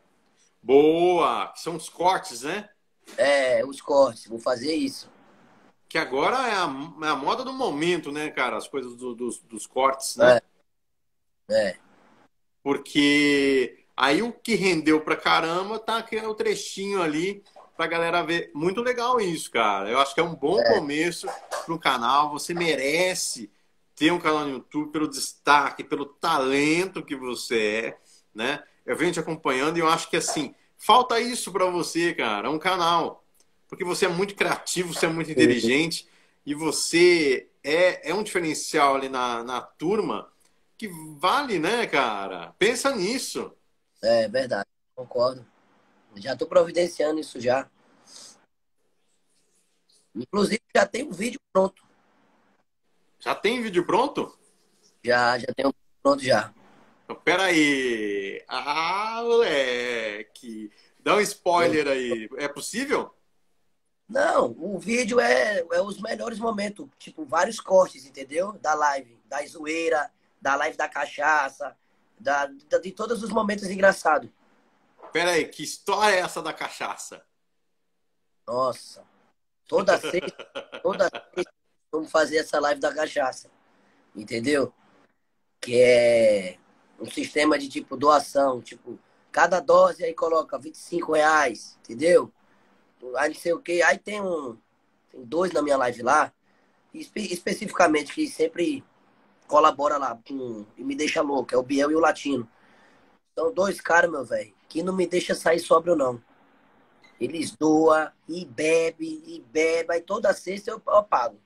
Boa! São os cortes, né? É, os cortes, vou fazer isso. Que agora é a, é a moda do momento, né, cara? As coisas do- dos, dos cortes, né? É, Porque aí o que rendeu pra caramba tá aquele o trechinho ali pra galera ver. Muito legal isso, cara. Eu acho que é um bom começo pro canal. Você merece ter um canal no YouTube pelo destaque, pelo talento que você é, né? Eu venho te acompanhando e eu acho que assim, falta isso pra você, cara, um canal. Porque você é muito criativo, você é muito inteligente e você é, é um diferencial ali na, na turma que vale, né, cara? Pensa nisso. é verdade, concordo. Já tô providenciando isso já. Inclusive, já tem um vídeo pronto. Já tem vídeo pronto? Já, já tem um vídeo pronto já. Então, pera aí. Ah, moleque. Dá um spoiler aí. É possível? Não, o vídeo é, é os melhores momentos. Tipo, vários cortes, entendeu? Da live. Da zoeira, da live da cachaça, da, da- de todos os momentos engraçados. Pera aí, que história é essa da cachaça? Nossa. Toda sexta, toda sexta, vamos fazer essa live da cachaça. Entendeu? Que é um sistema de tipo doação. Tipo, cada dose aí coloca vinte e cinco reais. Entendeu? Aí não sei o que. Aí tem um. Tem dois na minha live lá. espe- especificamente, que sempre colabora lá com, e me deixa louco. É o Biel e o Latino. São dois caras, meu velho, que não me deixa sair sóbrio, não. Eles doam e bebe, e bebe. Aí toda sexta eu, eu pago.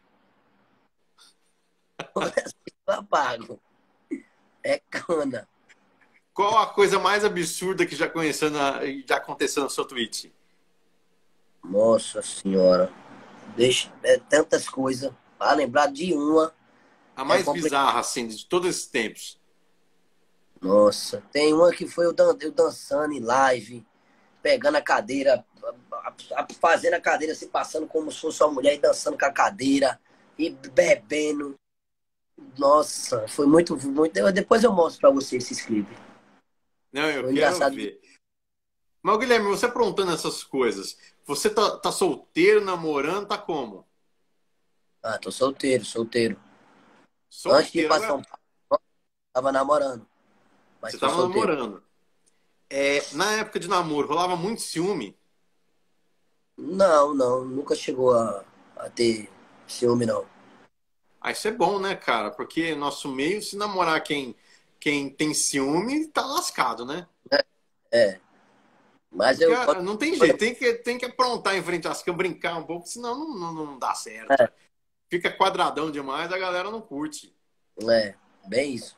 Toda sexta eu pago. É cana. Qual a coisa mais absurda que já conheceu na, já aconteceu na sua Twitch? Nossa senhora. Deixa, é tantas coisas. Para lembrar de uma, A é mais complicado. bizarra, assim, de todos esses tempos. Nossa, tem uma que foi eu, dan eu dançando em live, pegando a cadeira, a- a- fazendo a cadeira, se passando como se fosse uma mulher e dançando com a cadeira, e bebendo. Nossa, foi muito, muito. eu- Depois eu mostro pra você esse clipe. Não, eu Foi quero engraçado. ver. Mas, Guilherme, você aprontando essas coisas, você tá, tá solteiro, namorando, tá como? Ah, tô solteiro, solteiro. Antes de ir Solteiro. pra Agora, São Paulo, tava namorando, mas você tô tava solteiro. namorando. É, na época de namoro, rolava muito ciúme. Não, não, nunca chegou a, a ter ciúme, não. Ah, isso é bom, né, cara? Porque nosso meio, se namorar quem, quem tem ciúme, tá lascado, né? É, mas Porque eu. ah, não tem jeito, tem que, tem que aprontar em frente às câmeras, brincar um pouco, senão não, não, não dá certo. É, Fica quadradão demais, a galera não curte. é, bem isso.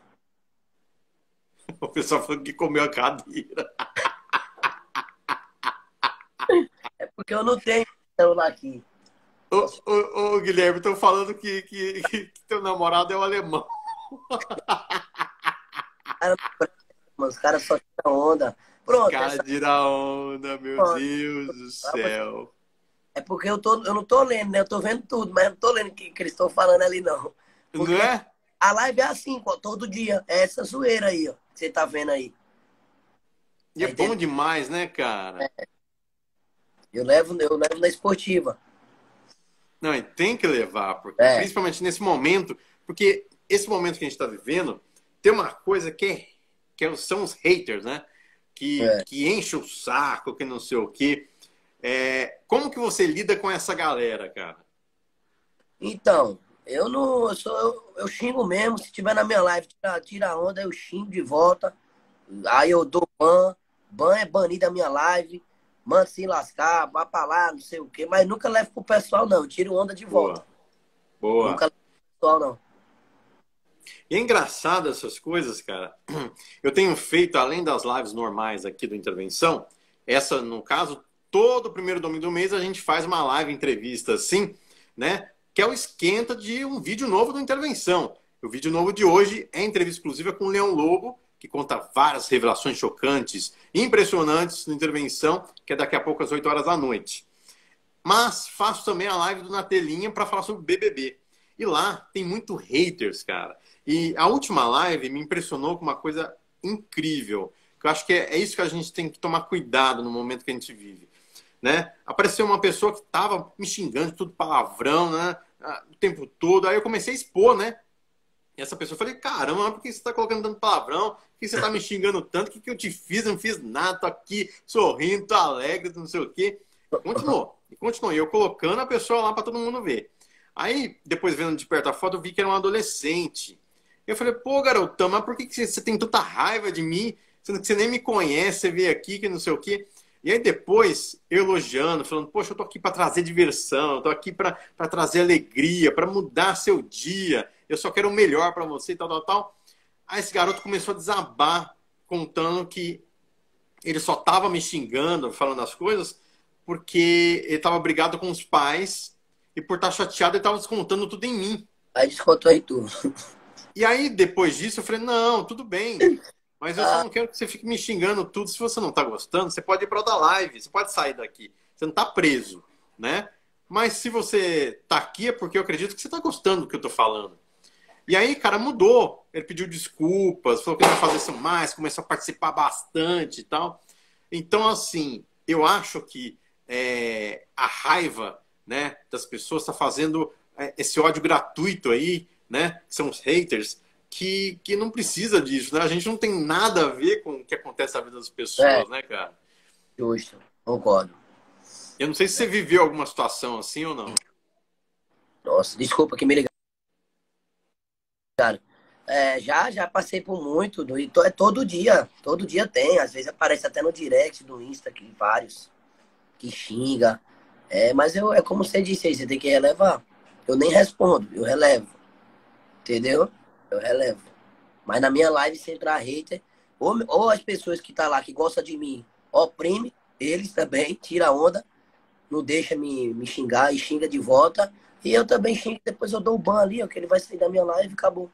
O pessoal falando que comeu a cadeira. É porque eu não tenho celular aqui. Ô, ô, ô, Guilherme, estão falando que, que, que teu namorado é o alemão. Cara, os caras só tiram onda. Os Pronto, caras essa. tiram onda, meu Deus do céu. É porque eu, tô, eu não tô lendo, né? Eu tô vendo tudo, mas eu não tô lendo o que, que eles estão falando ali, não. Não Porque é? a live é assim, pô, todo dia. É essa zoeira aí, ó. Que você tá vendo aí. E é Tá bom entendendo? demais, né, cara? Eu levo, eu levo na esportiva. Não, e tem que levar, porque, É, principalmente nesse momento, porque esse momento que a gente está vivendo, tem uma coisa que, é, que é- são os haters, né? Que, é. que enche o saco, que não sei o quê. É, como que você lida com essa galera, cara? Então, eu não. Eu, sou, eu, eu xingo mesmo. Se tiver na minha live, tira, tira a onda, eu xingo de volta. Aí eu dou ban. Ban é banir da minha live. Manda se lascar, vá pra lá, não sei o quê. Mas nunca levo pro pessoal, não. Eu tiro onda de volta. Boa, boa. Nunca levo pro pessoal, não. E é engraçado essas coisas, cara. Eu tenho feito, além das lives normais aqui do Intervenção, essa, no caso, todo primeiro domingo do mês a gente faz uma live entrevista assim, né? Que é o esquenta de um vídeo novo do Intervenção. O vídeo novo de hoje é entrevista exclusiva com o Leão Lobo, que conta várias revelações chocantes, impressionantes no Intervenção, que é daqui a pouco às oito horas da noite. Mas faço também a live do Na Telinha para falar sobre B B B. E lá tem muito haters, cara. E a última live me impressionou com uma coisa incrível. Que eu acho que é, é isso que a gente tem que tomar cuidado no momento que a gente vive. Né? Apareceu uma pessoa que tava me xingando, tudo palavrão, né? O tempo todo. Aí eu comecei a expor, né? E essa pessoa, eu falei, caramba, por que você tá colocando tanto palavrão? Por que você tá me xingando tanto? O que, que eu te fiz? Eu não fiz nada, tô aqui sorrindo, tô alegre, não sei o quê. E continuou, e continuou. E eu colocando a pessoa lá para todo mundo ver. Aí, depois vendo de perto a foto, eu vi que era um adolescente. Eu falei, pô, garotão, mas por que, que você tem tanta raiva de mim? Sendo que você nem me conhece, você veio aqui, que não sei o quê. E aí depois, eu elogiando, falando, poxa, eu tô aqui para trazer diversão, eu tô aqui para trazer alegria, para mudar seu dia. Eu só quero o melhor para você e tal, tal, tal. Aí esse garoto começou a desabar, contando que ele só tava me xingando, falando as coisas, porque ele tava brigado com os pais e por estar chateado ele tava descontando tudo em mim. Aí descontou aí tudo. E aí, depois disso, eu falei, não, tudo bem. Mas eu só Ah, não quero que você fique me xingando tudo. Se você não tá gostando, você pode ir para outra live, você pode sair daqui. Você não tá preso, né? Mas se você tá aqui é porque eu acredito que você tá gostando do que eu tô falando. E aí, cara, mudou. Ele pediu desculpas, falou que ia fazer isso mais, começou a participar bastante e tal. Então, assim, eu acho que é, a raiva, né, das pessoas está fazendo é, esse ódio gratuito aí, né, que são os haters, que, que não precisa disso, né? A gente não tem nada a ver com o que acontece na vida das é, pessoas, né, cara? justo. Concordo. Eu não sei se você viveu alguma situação assim ou não. Nossa, desculpa que me ligaram. É, já, já passei por muito. do- e to- É todo dia. Todo dia tem. Às vezes aparece até no direct do Insta aqui, vários que xinga. É, mas eu, é como você disse aí, você tem que relevar. Eu nem respondo, eu relevo. Entendeu? Eu relevo. Mas na minha live, se entrar hater, ou, ou as pessoas que tá lá, que gostam de mim, oprime eles também, tira onda, não deixa me, me xingar e xinga de volta. E eu também xingo, depois eu dou o ban ali, ó, que ele vai sair da minha live e acabou.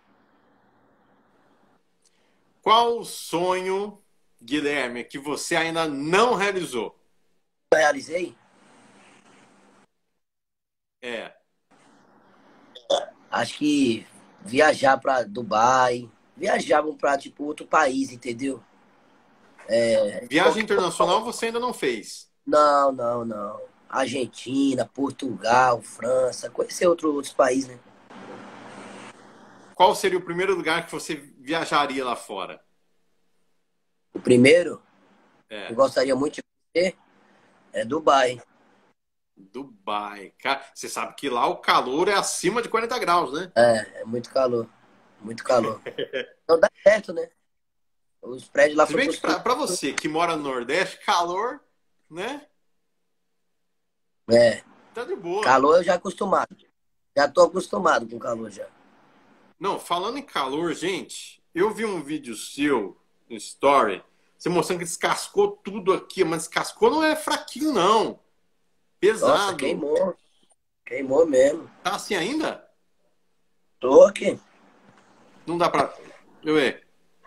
Qual o sonho, Guilherme, que você ainda não realizou? Eu realizei? É. Acho que. viajar pra Dubai, viajar pra, tipo, outro país, entendeu? É, Viagem internacional você ainda não fez. não, não, não. Argentina, Portugal, França, conhecer outro, outros países, né? Qual seria o primeiro lugar que você viajaria lá fora? O primeiro que eu É, gostaria muito de conhecer é Dubai. Dubai. Cara, você sabe que lá o calor é acima de quarenta graus, né? É, é muito calor, muito calor. Não dá certo, né? Os prédios lá Se foram bem que pra, construídos. pra você que mora no Nordeste, calor, né? É, Tá de boa. calor eu já acostumado. Já tô acostumado com calor já. Não, falando em calor, gente, eu vi um vídeo seu no Story, você mostrando que descascou tudo aqui, mas descascou não é fraquinho, não. Nossa, Pesado. queimou. Queimou mesmo. Tá assim ainda? Tô aqui. Não dá pra. Deixa eu ver.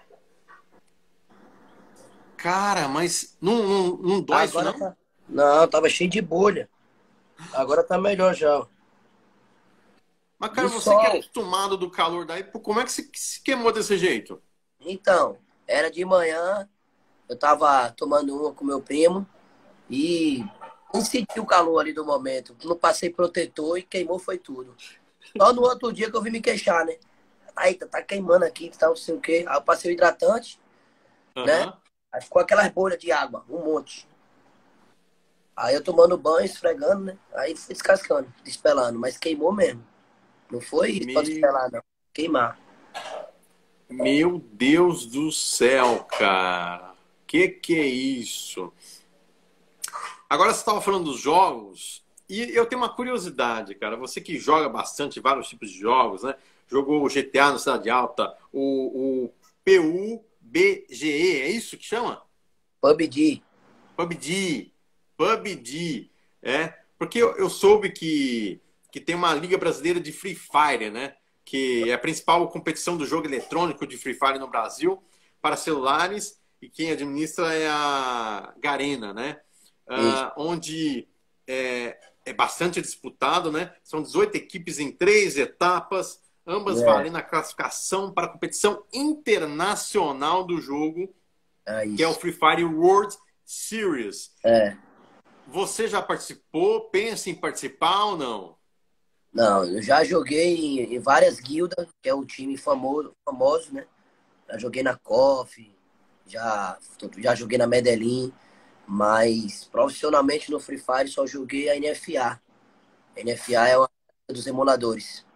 Cara, mas não, não, não dói isso, Agora não? tá. Não, tava cheio de bolha. Agora tá melhor já. Mas, Do cara, você que é sol. acostumado do calor daí, pô, como é que você se queimou desse jeito? Então, era de manhã, eu tava tomando uma com meu primo e não senti o calor ali do momento. Não passei protetor e queimou foi tudo. Só no outro dia que eu vim me queixar, né? Aí tá queimando aqui, tá não sei o quê. Aí eu passei o hidratante, né? Aham. Aí ficou aquelas bolhas de água, um monte. Aí eu tomando banho, esfregando, né? Aí fui descascando, despelando, mas queimou mesmo. Não foi só Meu, despelar, não. Queimar. meu Deus do céu, cara. Que que é isso? Agora você estava falando dos jogos, e eu tenho uma curiosidade, cara. Você que joga bastante vários tipos de jogos, né? Jogou o G T A no Cidade Alta, o, o P U B G E, é isso que chama? P U B G. P U B G. P U B G. É, porque eu, eu soube que, que tem uma Liga Brasileira de Free Fire, né? Que é a principal competição do jogo eletrônico de Free Fire no Brasil para celulares, e quem administra é a Garena, né? Isso. Ah, onde é, é bastante disputado, né? São dezoito equipes em três etapas, ambas É, valendo a classificação para a competição internacional do jogo, é que é o isso. Free Fire World Series. É. Você já participou? Pensa em participar ou não? Não, eu já joguei em, em várias guildas, que é o time famoso, famoso, né? Já joguei na C O F, já, já joguei na Medellín, mas profissionalmente no Free Fire só joguei a N F A. A N F A é uma dos emuladores.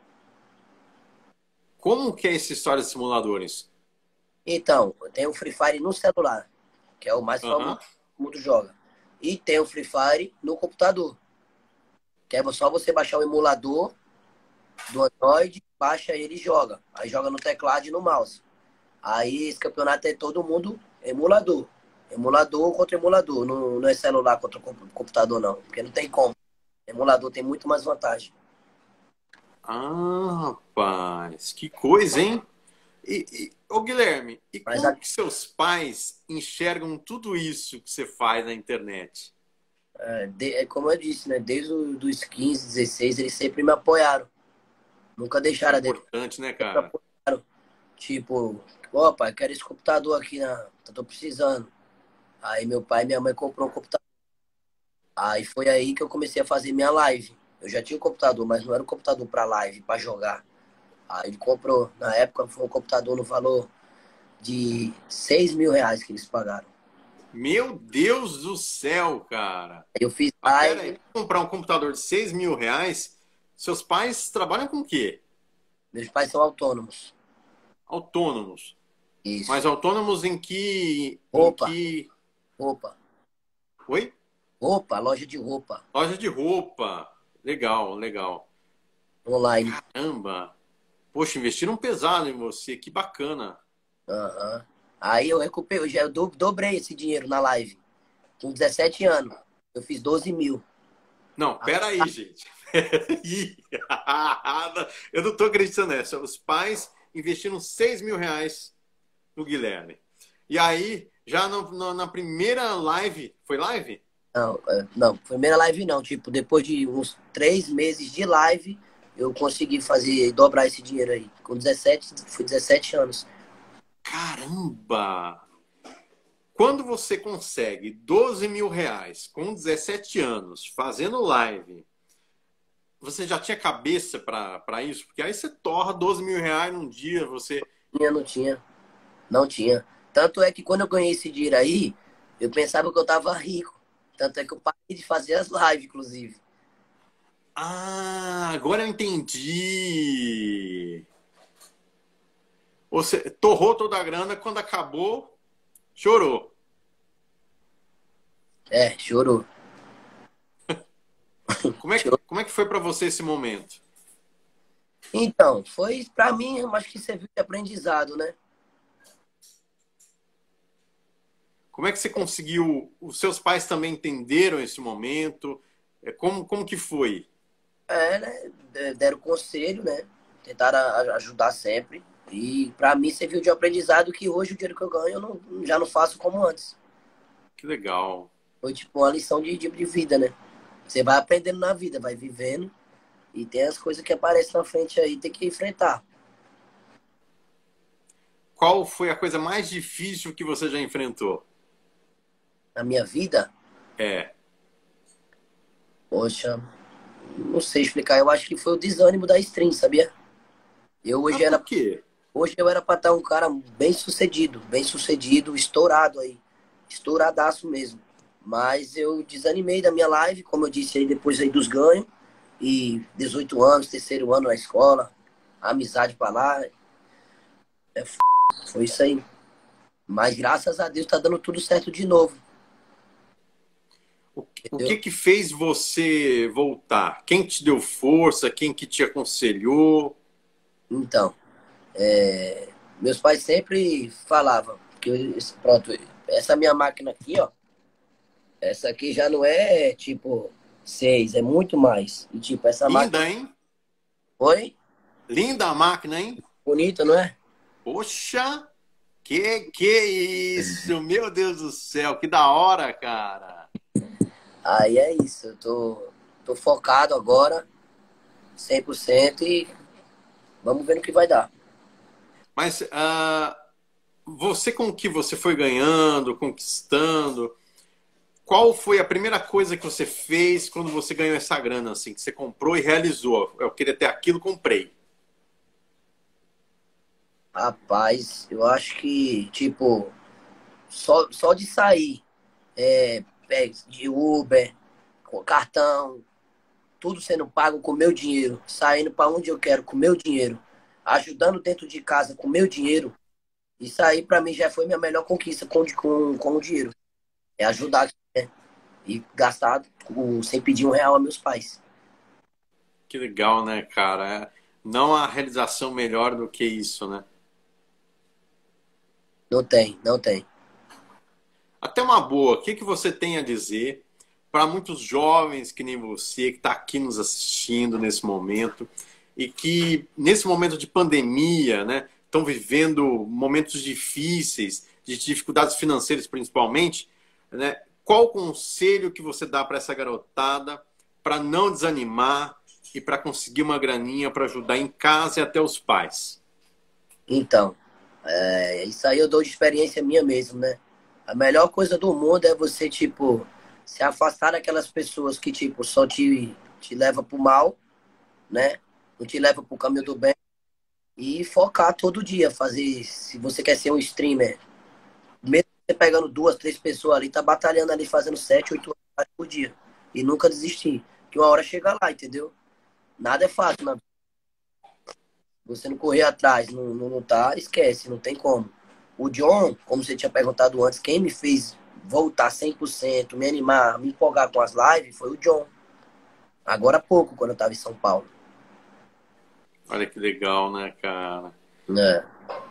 Como que é essa história de simuladores? Então, tem o Free Fire no celular, que é o mais famoso Aham. que todo mundo joga. E tem o Free Fire no computador, que é só você baixar o emulador do Android, baixa ele e joga. Aí joga no teclado e no mouse. Aí esse campeonato é todo mundo emulador. Emulador contra emulador. Não, não é celular contra computador, não. Porque não tem como. Emulador tem muito mais vantagem. Ah, rapaz, que coisa, hein? E, e, ô Guilherme, e Mas como a- que seus pais enxergam tudo isso que você faz na internet? é, de- é como eu disse, né? Desde os quinze, dezesseis, eles sempre me apoiaram. Nunca Isso é deixaram a dever. importante, né, Sempre cara? apoiaram. Tipo, ó, pai, quero esse computador aqui, na... eu tô precisando. Aí meu pai e minha mãe comprou um computador. Aí foi aí que eu comecei a fazer minha live. Eu já tinha um computador, mas não era um computador para live, para jogar. Aí ele comprou, na época foi um computador no valor de seis mil reais que eles pagaram. Meu Deus do céu, cara! Aí eu fiz Ah, pera aí, live, pra comprar um computador de seis mil reais, seus pais trabalham com o quê? meus pais são autônomos. Autônomos. Mas Isso. autônomos em que, em Roupa, que... roupa, Oi? roupa, loja de roupa, Loja de roupa. Legal, legal. online. Caramba! Poxa, investiram pesado em você, que bacana. Aham. Aí eu recuperei, eu já eu do- dobrei esse dinheiro na live. Com dezessete anos, eu fiz doze mil. Não, pera aí, gente. Peraí. Eu não tô acreditando nessa. Os pais investiram seis mil reais no Guilherme. E aí, já no- no- na primeira live, foi live? Não, é, não, primeira live não. Tipo, depois de uns três meses de live, eu consegui fazer, dobrar esse dinheiro aí. Com dezessete, foi dezessete anos. Caramba! Quando você consegue doze mil reais com dezessete anos, fazendo live, você já tinha cabeça para isso? Porque aí você torra doze mil reais num dia, você... Eu não tinha, não tinha. Tanto é que quando eu ganhei esse dinheiro aí, eu pensava que eu tava rico. Tanto é que eu parei de fazer as lives, inclusive. Ah, agora eu entendi. Você torrou toda a grana, quando acabou, chorou. É, chorou. Como é que, Chorou. como é que foi para você esse momento? Então, foi pra mim, eu acho que serviu de aprendizado, né? Como é que você conseguiu? Os seus pais também entenderam esse momento? É, Como, como que foi? É, né? de- Deram conselho, né? Tentaram a- ajudar sempre. E pra mim serviu de aprendizado que hoje o dinheiro que eu ganho eu não, já não faço como antes. Que legal. Foi tipo uma lição de, de de vida, né? Você vai aprendendo na vida, vai vivendo. E tem as coisas que aparecem na frente aí, tem que enfrentar. Qual foi a coisa mais difícil que você já enfrentou? Na minha vida, É. poxa, não sei explicar. Eu acho que foi o desânimo da stream, sabia? Eu Mas hoje por era, quê? hoje eu era pra estar um cara bem sucedido, bem sucedido, estourado aí. Estouradaço mesmo. Mas eu desanimei da minha live, como eu disse aí, depois aí dos ganhos. E dezoito anos, terceiro ano na escola, amizade pra lá. É f... Foi isso aí. Mas graças a Deus tá dando tudo certo de novo, O, o que entendeu? que fez você voltar? Quem te deu força? Quem que te aconselhou? Então, é, meus pais sempre falavam que eu, pronto, essa minha máquina aqui, ó, essa aqui já não é tipo seis, é muito mais. E tipo, essa máquina Linda, hein? foi Linda a máquina, hein? bonita, não é? Poxa! Que que isso? Meu Deus do céu, que da hora, cara! Aí é isso, eu tô, tô focado agora, cem por cento e vamos ver no que vai dar. Mas ah, você com o que você foi ganhando, conquistando, qual foi a primeira coisa que você fez quando você ganhou essa grana, assim, que você comprou e realizou? Eu queria ter aquilo, comprei. Rapaz, eu acho que, tipo, só, só de sair é, é, de Uber, com cartão, tudo sendo pago com meu dinheiro, saindo para onde eu quero com meu dinheiro, ajudando dentro de casa com meu dinheiro, isso aí para mim já foi minha melhor conquista com, com, com o dinheiro. É ajudar, né? E gastar com- sem pedir um real a meus pais. Que legal, né, cara? É, não há realização melhor do que isso, né? Não tem, não tem. Até uma boa, o que que você tem a dizer para muitos jovens que nem você, que está aqui nos assistindo nesse momento e que nesse momento de pandemia, né, estão vivendo momentos difíceis, de dificuldades financeiras principalmente, né? Qual o conselho que você dá para essa garotada para não desanimar e para conseguir uma graninha para ajudar em casa e até os pais? Então, é, isso aí eu dou de experiência minha mesmo, né? A melhor coisa do mundo é você, tipo, se afastar daquelas pessoas que, tipo, só te, te leva pro mal, né? Não te leva pro caminho do bem. E focar todo dia, fazer. Se você quer ser um streamer, mesmo você pegando duas, três pessoas ali, tá batalhando ali, fazendo sete, oito horas por dia. E nunca desistir. Que uma hora chega lá, entendeu? Nada é fácil, né? Você não correr atrás, não, não lutar, esquece, não tem como. O John, como você tinha perguntado antes, quem me fez voltar cem por cento, me animar, me empolgar com as lives, foi o John. Agora há pouco, quando eu tava em São Paulo. Olha que legal, né, cara? É,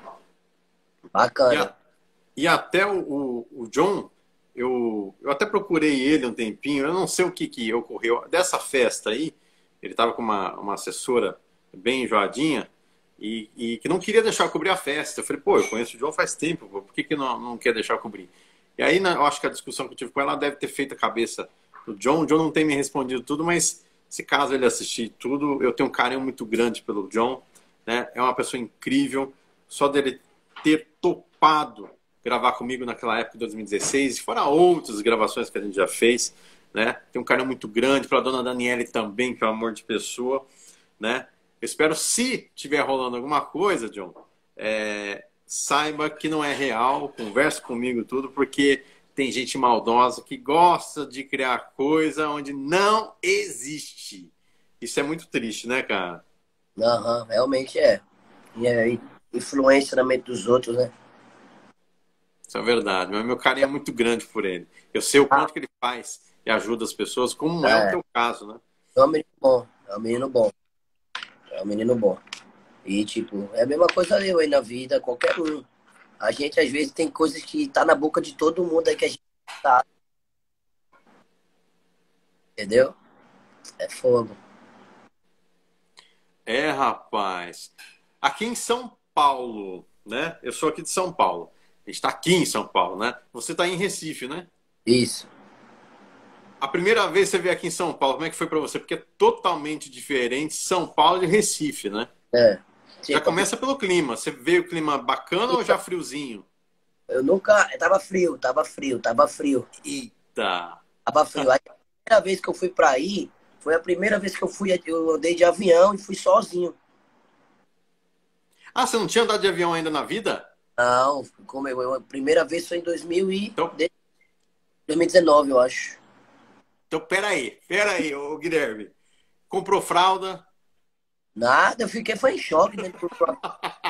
E, bacana. a, e até o, o, o John, eu, eu até procurei ele um tempinho, eu não sei o que, que ocorreu. Dessa festa aí, ele estava com uma, uma assessora bem enjoadinha e, e que não queria deixar eu cobrir a festa. Eu falei, pô, eu conheço o John faz tempo, pô, por que, que não, não quer deixar eu cobrir? E aí, na- eu acho que a discussão que eu tive com ela deve ter feito a cabeça do John. O John não tem me respondido tudo, mas Se caso ele assistir tudo, eu tenho um carinho muito grande pelo John, né? É uma pessoa incrível. Só dele ter topado gravar comigo naquela época de dois mil e dezesseis, e fora outras gravações que a gente já fez, né? Tem um carinho muito grande pela dona Daniele também, que é um amor de pessoa, né? Eu espero, se tiver rolando alguma coisa, John, é, saiba que não é real, converse comigo tudo, porque tem gente maldosa que gosta de criar coisa onde não existe. Isso é muito triste, né, cara? Aham, realmente é. E aí, influência na mente dos outros, né? Isso é verdade, mas meu carinho é muito grande por ele. Eu sei o Ah, quanto que ele faz e ajuda as pessoas, como é o é. teu caso, né? É um menino bom. É um menino bom. É um menino bom. E, tipo, é a mesma coisa eu aí na vida, qualquer um. A gente, às vezes, tem coisas que tá na boca de todo mundo aí que a gente tá, entendeu? É fogo. É, rapaz. Aqui em São Paulo, né? Eu sou aqui de São Paulo. A gente está aqui em São Paulo, né? Você está em Recife, né? Isso. A primeira vez que você veio aqui em São Paulo, como é que foi para você? Porque é totalmente diferente São Paulo e Recife, né? É. Já Tipo, começa pelo clima. Você veio o clima bacana ou já friozinho? eu nunca. Tava frio, tava frio, tava frio. Eita! Tava frio. Aí, a primeira vez que eu fui pra aí, foi a primeira vez que eu fui, eu andei de avião e fui sozinho. Ah, você não tinha andado de avião ainda na vida? Não, como eu, a primeira vez foi em dois mil e, Então, de- dois mil e dezenove, eu acho. então peraí, peraí, ô Guilherme. Comprou fralda? Nada, eu fiquei, foi em choque dentro do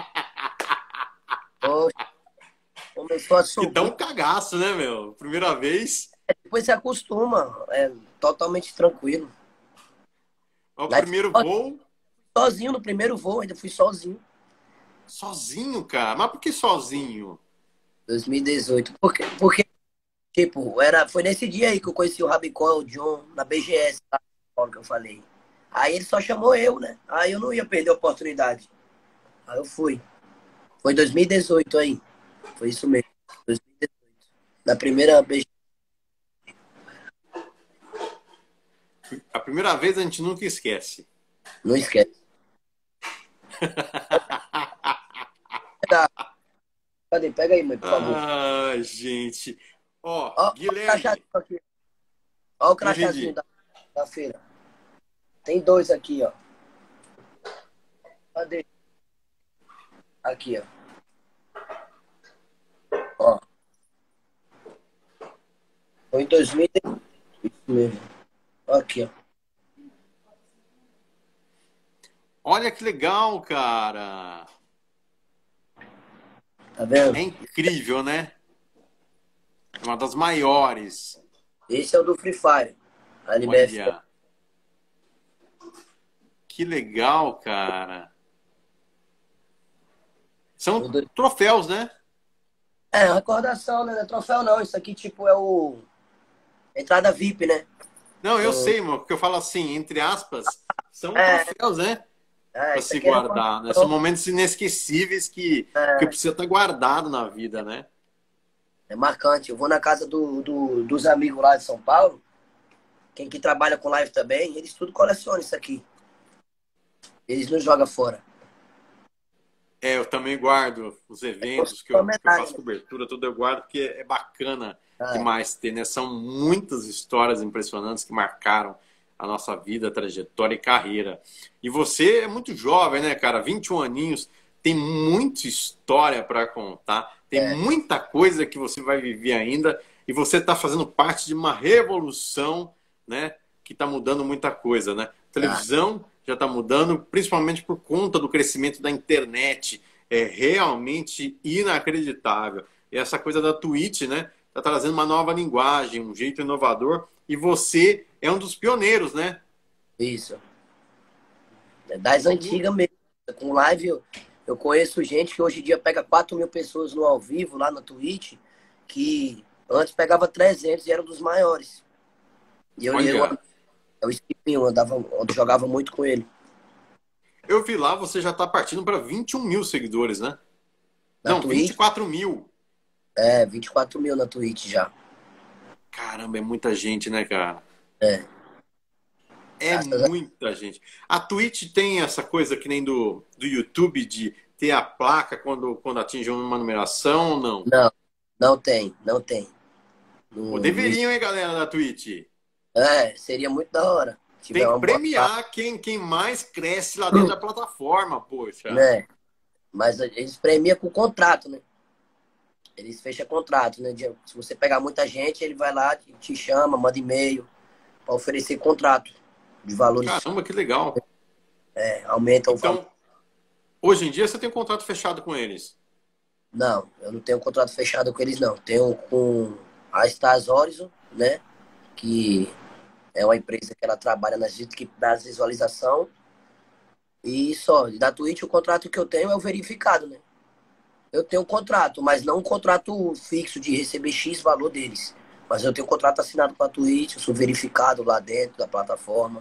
Poxa, começou a Que dá subir. um cagaço, né, meu? Primeira vez. Depois se acostuma, é totalmente tranquilo. O Aí primeiro fui voo sozinho no primeiro voo, ainda fui sozinho. sozinho, cara. Mas por que sozinho? dois mil e dezoito. Porque, porque tipo, era, foi nesse dia aí que eu conheci o Rabicó, o John, na B G S, tá? Que eu falei. Aí ele só chamou eu, né? Aí eu não ia perder a oportunidade. Aí eu fui. Foi dois mil e dezoito aí. Foi isso mesmo. dois mil e dezoito. Na primeira B G S. A primeira vez a gente nunca esquece. Não esquece. Pega, cadê? Pega aí, mãe, por favor. Ai, gente. Ó, Ó, ó o Guilherme, crachazinho aqui. Ó o não crachazinho entendi. da, da feira. Tem dois aqui, ó. Cadê? Aqui, ó. Ó. Foi em dois mil e dezoito. Isso mesmo. Aqui, ó. Olha que legal, cara. Tá vendo? É incrível, né? É uma das maiores. Esse é o do Free Fire. A N B F. Olha, que legal, cara. O São do- troféus, né? É, recordação, né? Não é troféu não. Isso aqui, tipo, é o. Entrada V I P, né? Não, eu Do... sei, mano, porque eu falo assim, entre aspas, são É, troféus, né? é, Para isso se aqui é guardar, né? São recordação. momentos inesquecíveis que, que É, precisa estar guardado na vida, né? é marcante. Eu vou na casa do, do- dos amigos lá de São Paulo. Quem que trabalha com live também, eles tudo colecionam isso aqui. Eles não jogam fora. É, eu também guardo os É como se eventos fosse que uma eu, que eu homenagem, faço né? cobertura, tudo eu guardo, porque é bacana É, demais ter, né? São muitas histórias impressionantes que marcaram a nossa vida, trajetória e carreira. E você é muito jovem, né, cara? vinte e um aninhos, tem muita história para contar, tem é. muita coisa que você vai viver ainda, e você está fazendo parte de uma revolução, né? Que está mudando muita coisa, né? A Tá. televisão já está mudando, principalmente por conta do crescimento da internet. É realmente inacreditável. E essa coisa da Twitch, né? Está trazendo uma nova linguagem, um jeito inovador. E você é um dos pioneiros, né? Isso. É das Uhum. antigas mesmo. Com live, eu, eu conheço gente que hoje em dia pega quatro mil pessoas no ao vivo, lá na Twitch, que antes pegava trezentos e era um dos maiores. E eu, eu, Olha, eu, eu andava, eu jogava muito com ele. eu vi lá, você já está partindo para vinte e um mil seguidores, né? Na Não, vinte e Twitch, quatro mil. é, vinte e quatro mil na Twitch já. Caramba, é muita gente, né, cara? É. É Graças a... muita gente. A Twitch tem essa coisa que nem do, do YouTube de ter a placa quando, quando atinge uma numeração ou não? Não, não tem, não tem. Pô, No, no... deveriam, hein, galera da Twitch? É, seria muito da hora. Se tiver Tem que uma boa placa, premiar quem, quem mais cresce lá dentro da plataforma, poxa. né? Mas eles premiam com contrato, né? Eles fecham contrato, né? De- Se você pegar muita gente, ele vai lá, te te chama, manda e-mail para oferecer contrato de valores, Caramba, que legal. é, aumenta o valor. Então, hoje em dia você tem um contrato fechado com eles. Não, eu não tenho contrato fechado com eles, não. Tenho com a Stars Horizon, né? Que é uma empresa que ela trabalha nas, que- nas visualização. E só, da Twitch o contrato que eu tenho é o verificado, né? Eu tenho um contrato, mas não um contrato fixo de receber X valor deles. Mas eu tenho um contrato assinado com a Twitch, eu sou verificado lá dentro da plataforma.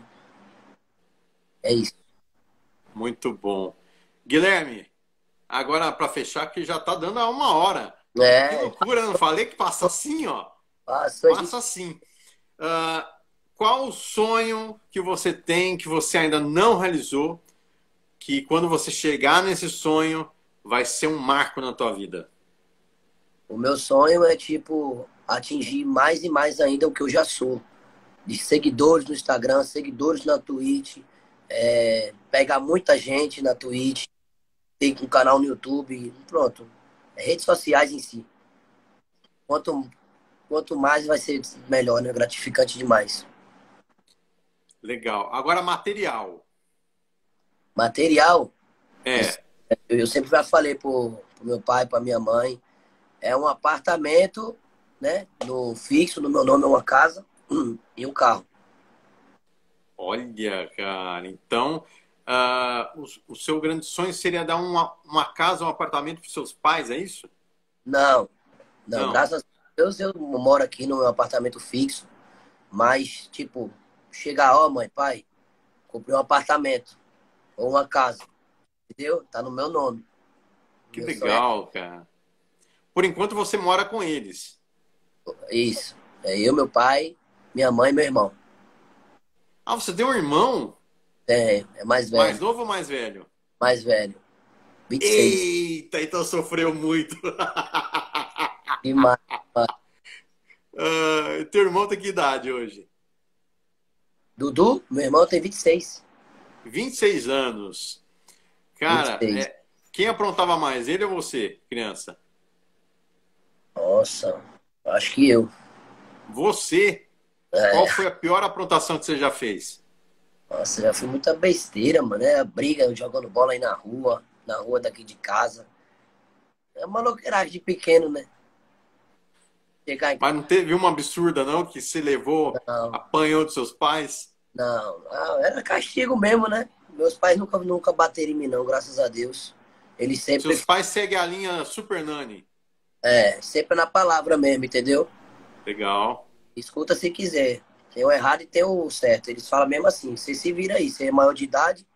É isso. Muito bom. Guilherme, agora para fechar, que já tá dando a uma hora. Que É, loucura, eu não falei que passa assim, ó. passou de. Passa assim. Ah, qual o sonho que você tem, que você ainda não realizou, que quando você chegar nesse sonho, vai ser um marco na tua vida? O meu sonho é, tipo, atingir mais e mais ainda o que eu já sou. De seguidores no Instagram, seguidores na Twitch, é, pegar muita gente na Twitch, ter um canal no YouTube, pronto. É, redes sociais em si. Quanto, quanto mais vai ser melhor, né? Gratificante demais. Legal. Agora, material. Material, eu, É. eu sempre já falei pro, pro meu pai, pra minha mãe, é um apartamento, né? No fixo, no meu nome é uma casa e um carro. Olha, cara. Então, ah, o, o seu grande sonho seria dar uma, uma casa, um apartamento para seus pais, é isso? Não, não, Não. graças a Deus eu moro aqui no meu apartamento fixo, mas, tipo, chegar, ó, mãe, pai, comprei um apartamento ou uma casa, entendeu? Tá no meu nome. Que Meu sonho legal, cara. Por enquanto você mora com eles. é isso. É eu, meu pai, minha mãe e meu irmão. Ah, você tem um irmão É, é mais mais velho, novo ou mais velho? mais velho, vinte e seis. Eita, então sofreu muito. Demais. Ah, teu irmão tem que idade hoje? Dudu, meu irmão tem vinte e seis. vinte e seis anos. Cara, vinte e seis. é, quem aprontava mais, ele ou você, criança? Nossa, acho que eu. Você? Qual É, foi a pior aprontação que você já fez? nossa, já fui muita besteira, mano. É briga, jogando bola aí na rua, na rua daqui de casa. É uma louqueiragem de pequeno, né? Chegar em Mas não teve uma absurda, não, que você levou, Não, apanhou dos seus pais? não, não, era castigo mesmo, né? Meus pais nunca, nunca bateram em mim, não, graças a Deus. Eles sempre, Seus pais seguem a linha Super Nani. é, sempre na palavra mesmo, entendeu? Legal. Escuta se quiser. Tem o errado e tem o certo. Eles falam mesmo assim, você se vira aí, você é maior de idade.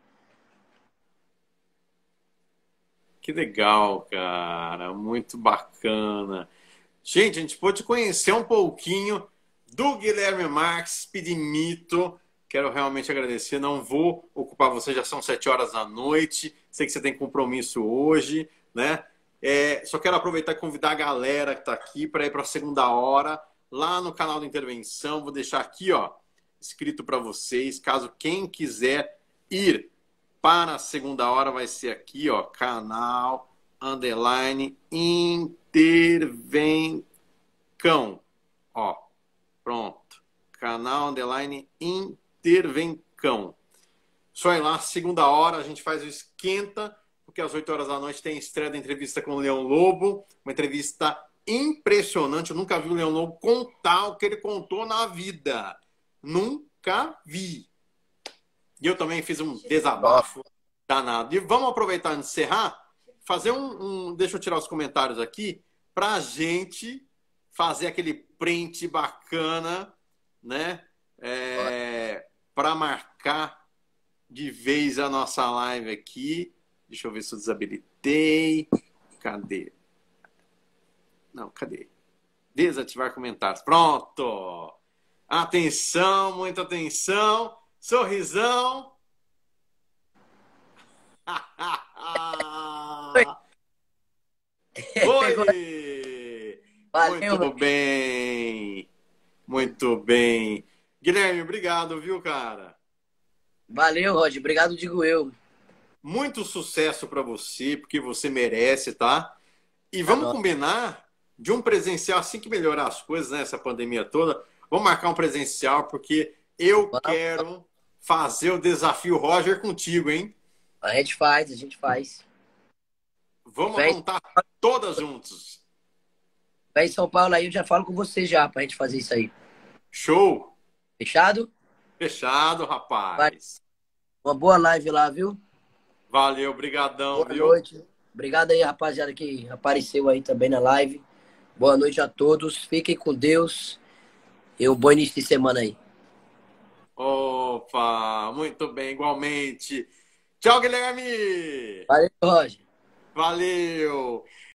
Que legal, cara. Muito bacana. Gente, a gente pôde conhecer um pouquinho do Guilherme Marques, Pedimito. Quero realmente agradecer. Não vou ocupar você, já são sete horas da noite. Sei que você tem compromisso hoje, né? É, só quero aproveitar e convidar a galera que está aqui para ir para a segunda hora, lá no canal da Intervenção. Vou deixar aqui, ó, escrito para vocês. Caso quem quiser ir para a segunda hora, vai ser aqui, ó, canal underline intervencão. Ó, pronto. Canal underline intervencão. Só ir lá, segunda hora, a gente faz o esquenta, porque às oito horas da noite tem estreia da entrevista com o Leão Lobo. Uma entrevista impressionante. Eu nunca vi o Leão Lobo contar o que ele contou na vida. Nunca vi. E eu também fiz um desabafo danado. E vamos aproveitar de encerrar, fazer um, um. Deixa eu tirar os comentários aqui, para a gente fazer aquele print bacana, né? É, para marcar de vez a nossa live aqui. Deixa eu ver se eu desabilitei. Cadê? Não, cadê? Desativar comentários. Pronto! Atenção, muita atenção. Sorrisão. Oi! Valeu, Muito bem. Muito bem. Guilherme, obrigado, viu, cara? valeu, Rod. Obrigado, digo eu. Muito sucesso para você, porque você merece, tá? E Tá vamos nóis. combinar de um presencial assim que melhorar as coisas, né? Essa pandemia toda. Vamos marcar um presencial, porque eu Vamos. quero fazer o desafio Roger contigo, hein? A gente faz, a gente faz. Vamos Vem, aprontar todas juntos. vem em São Paulo aí, eu já falo com você já pra gente fazer isso aí. Show! Fechado? Fechado, Vai. rapaz. Uma boa live lá, viu? Valeu, brigadão, Boa viu? noite. Obrigado aí, rapaziada, que apareceu aí também na live. Boa noite a todos. Fiquem com Deus. E um bom início de semana aí. Opa, muito bem, igualmente. Tchau, Guilherme! Valeu, Roger. Valeu!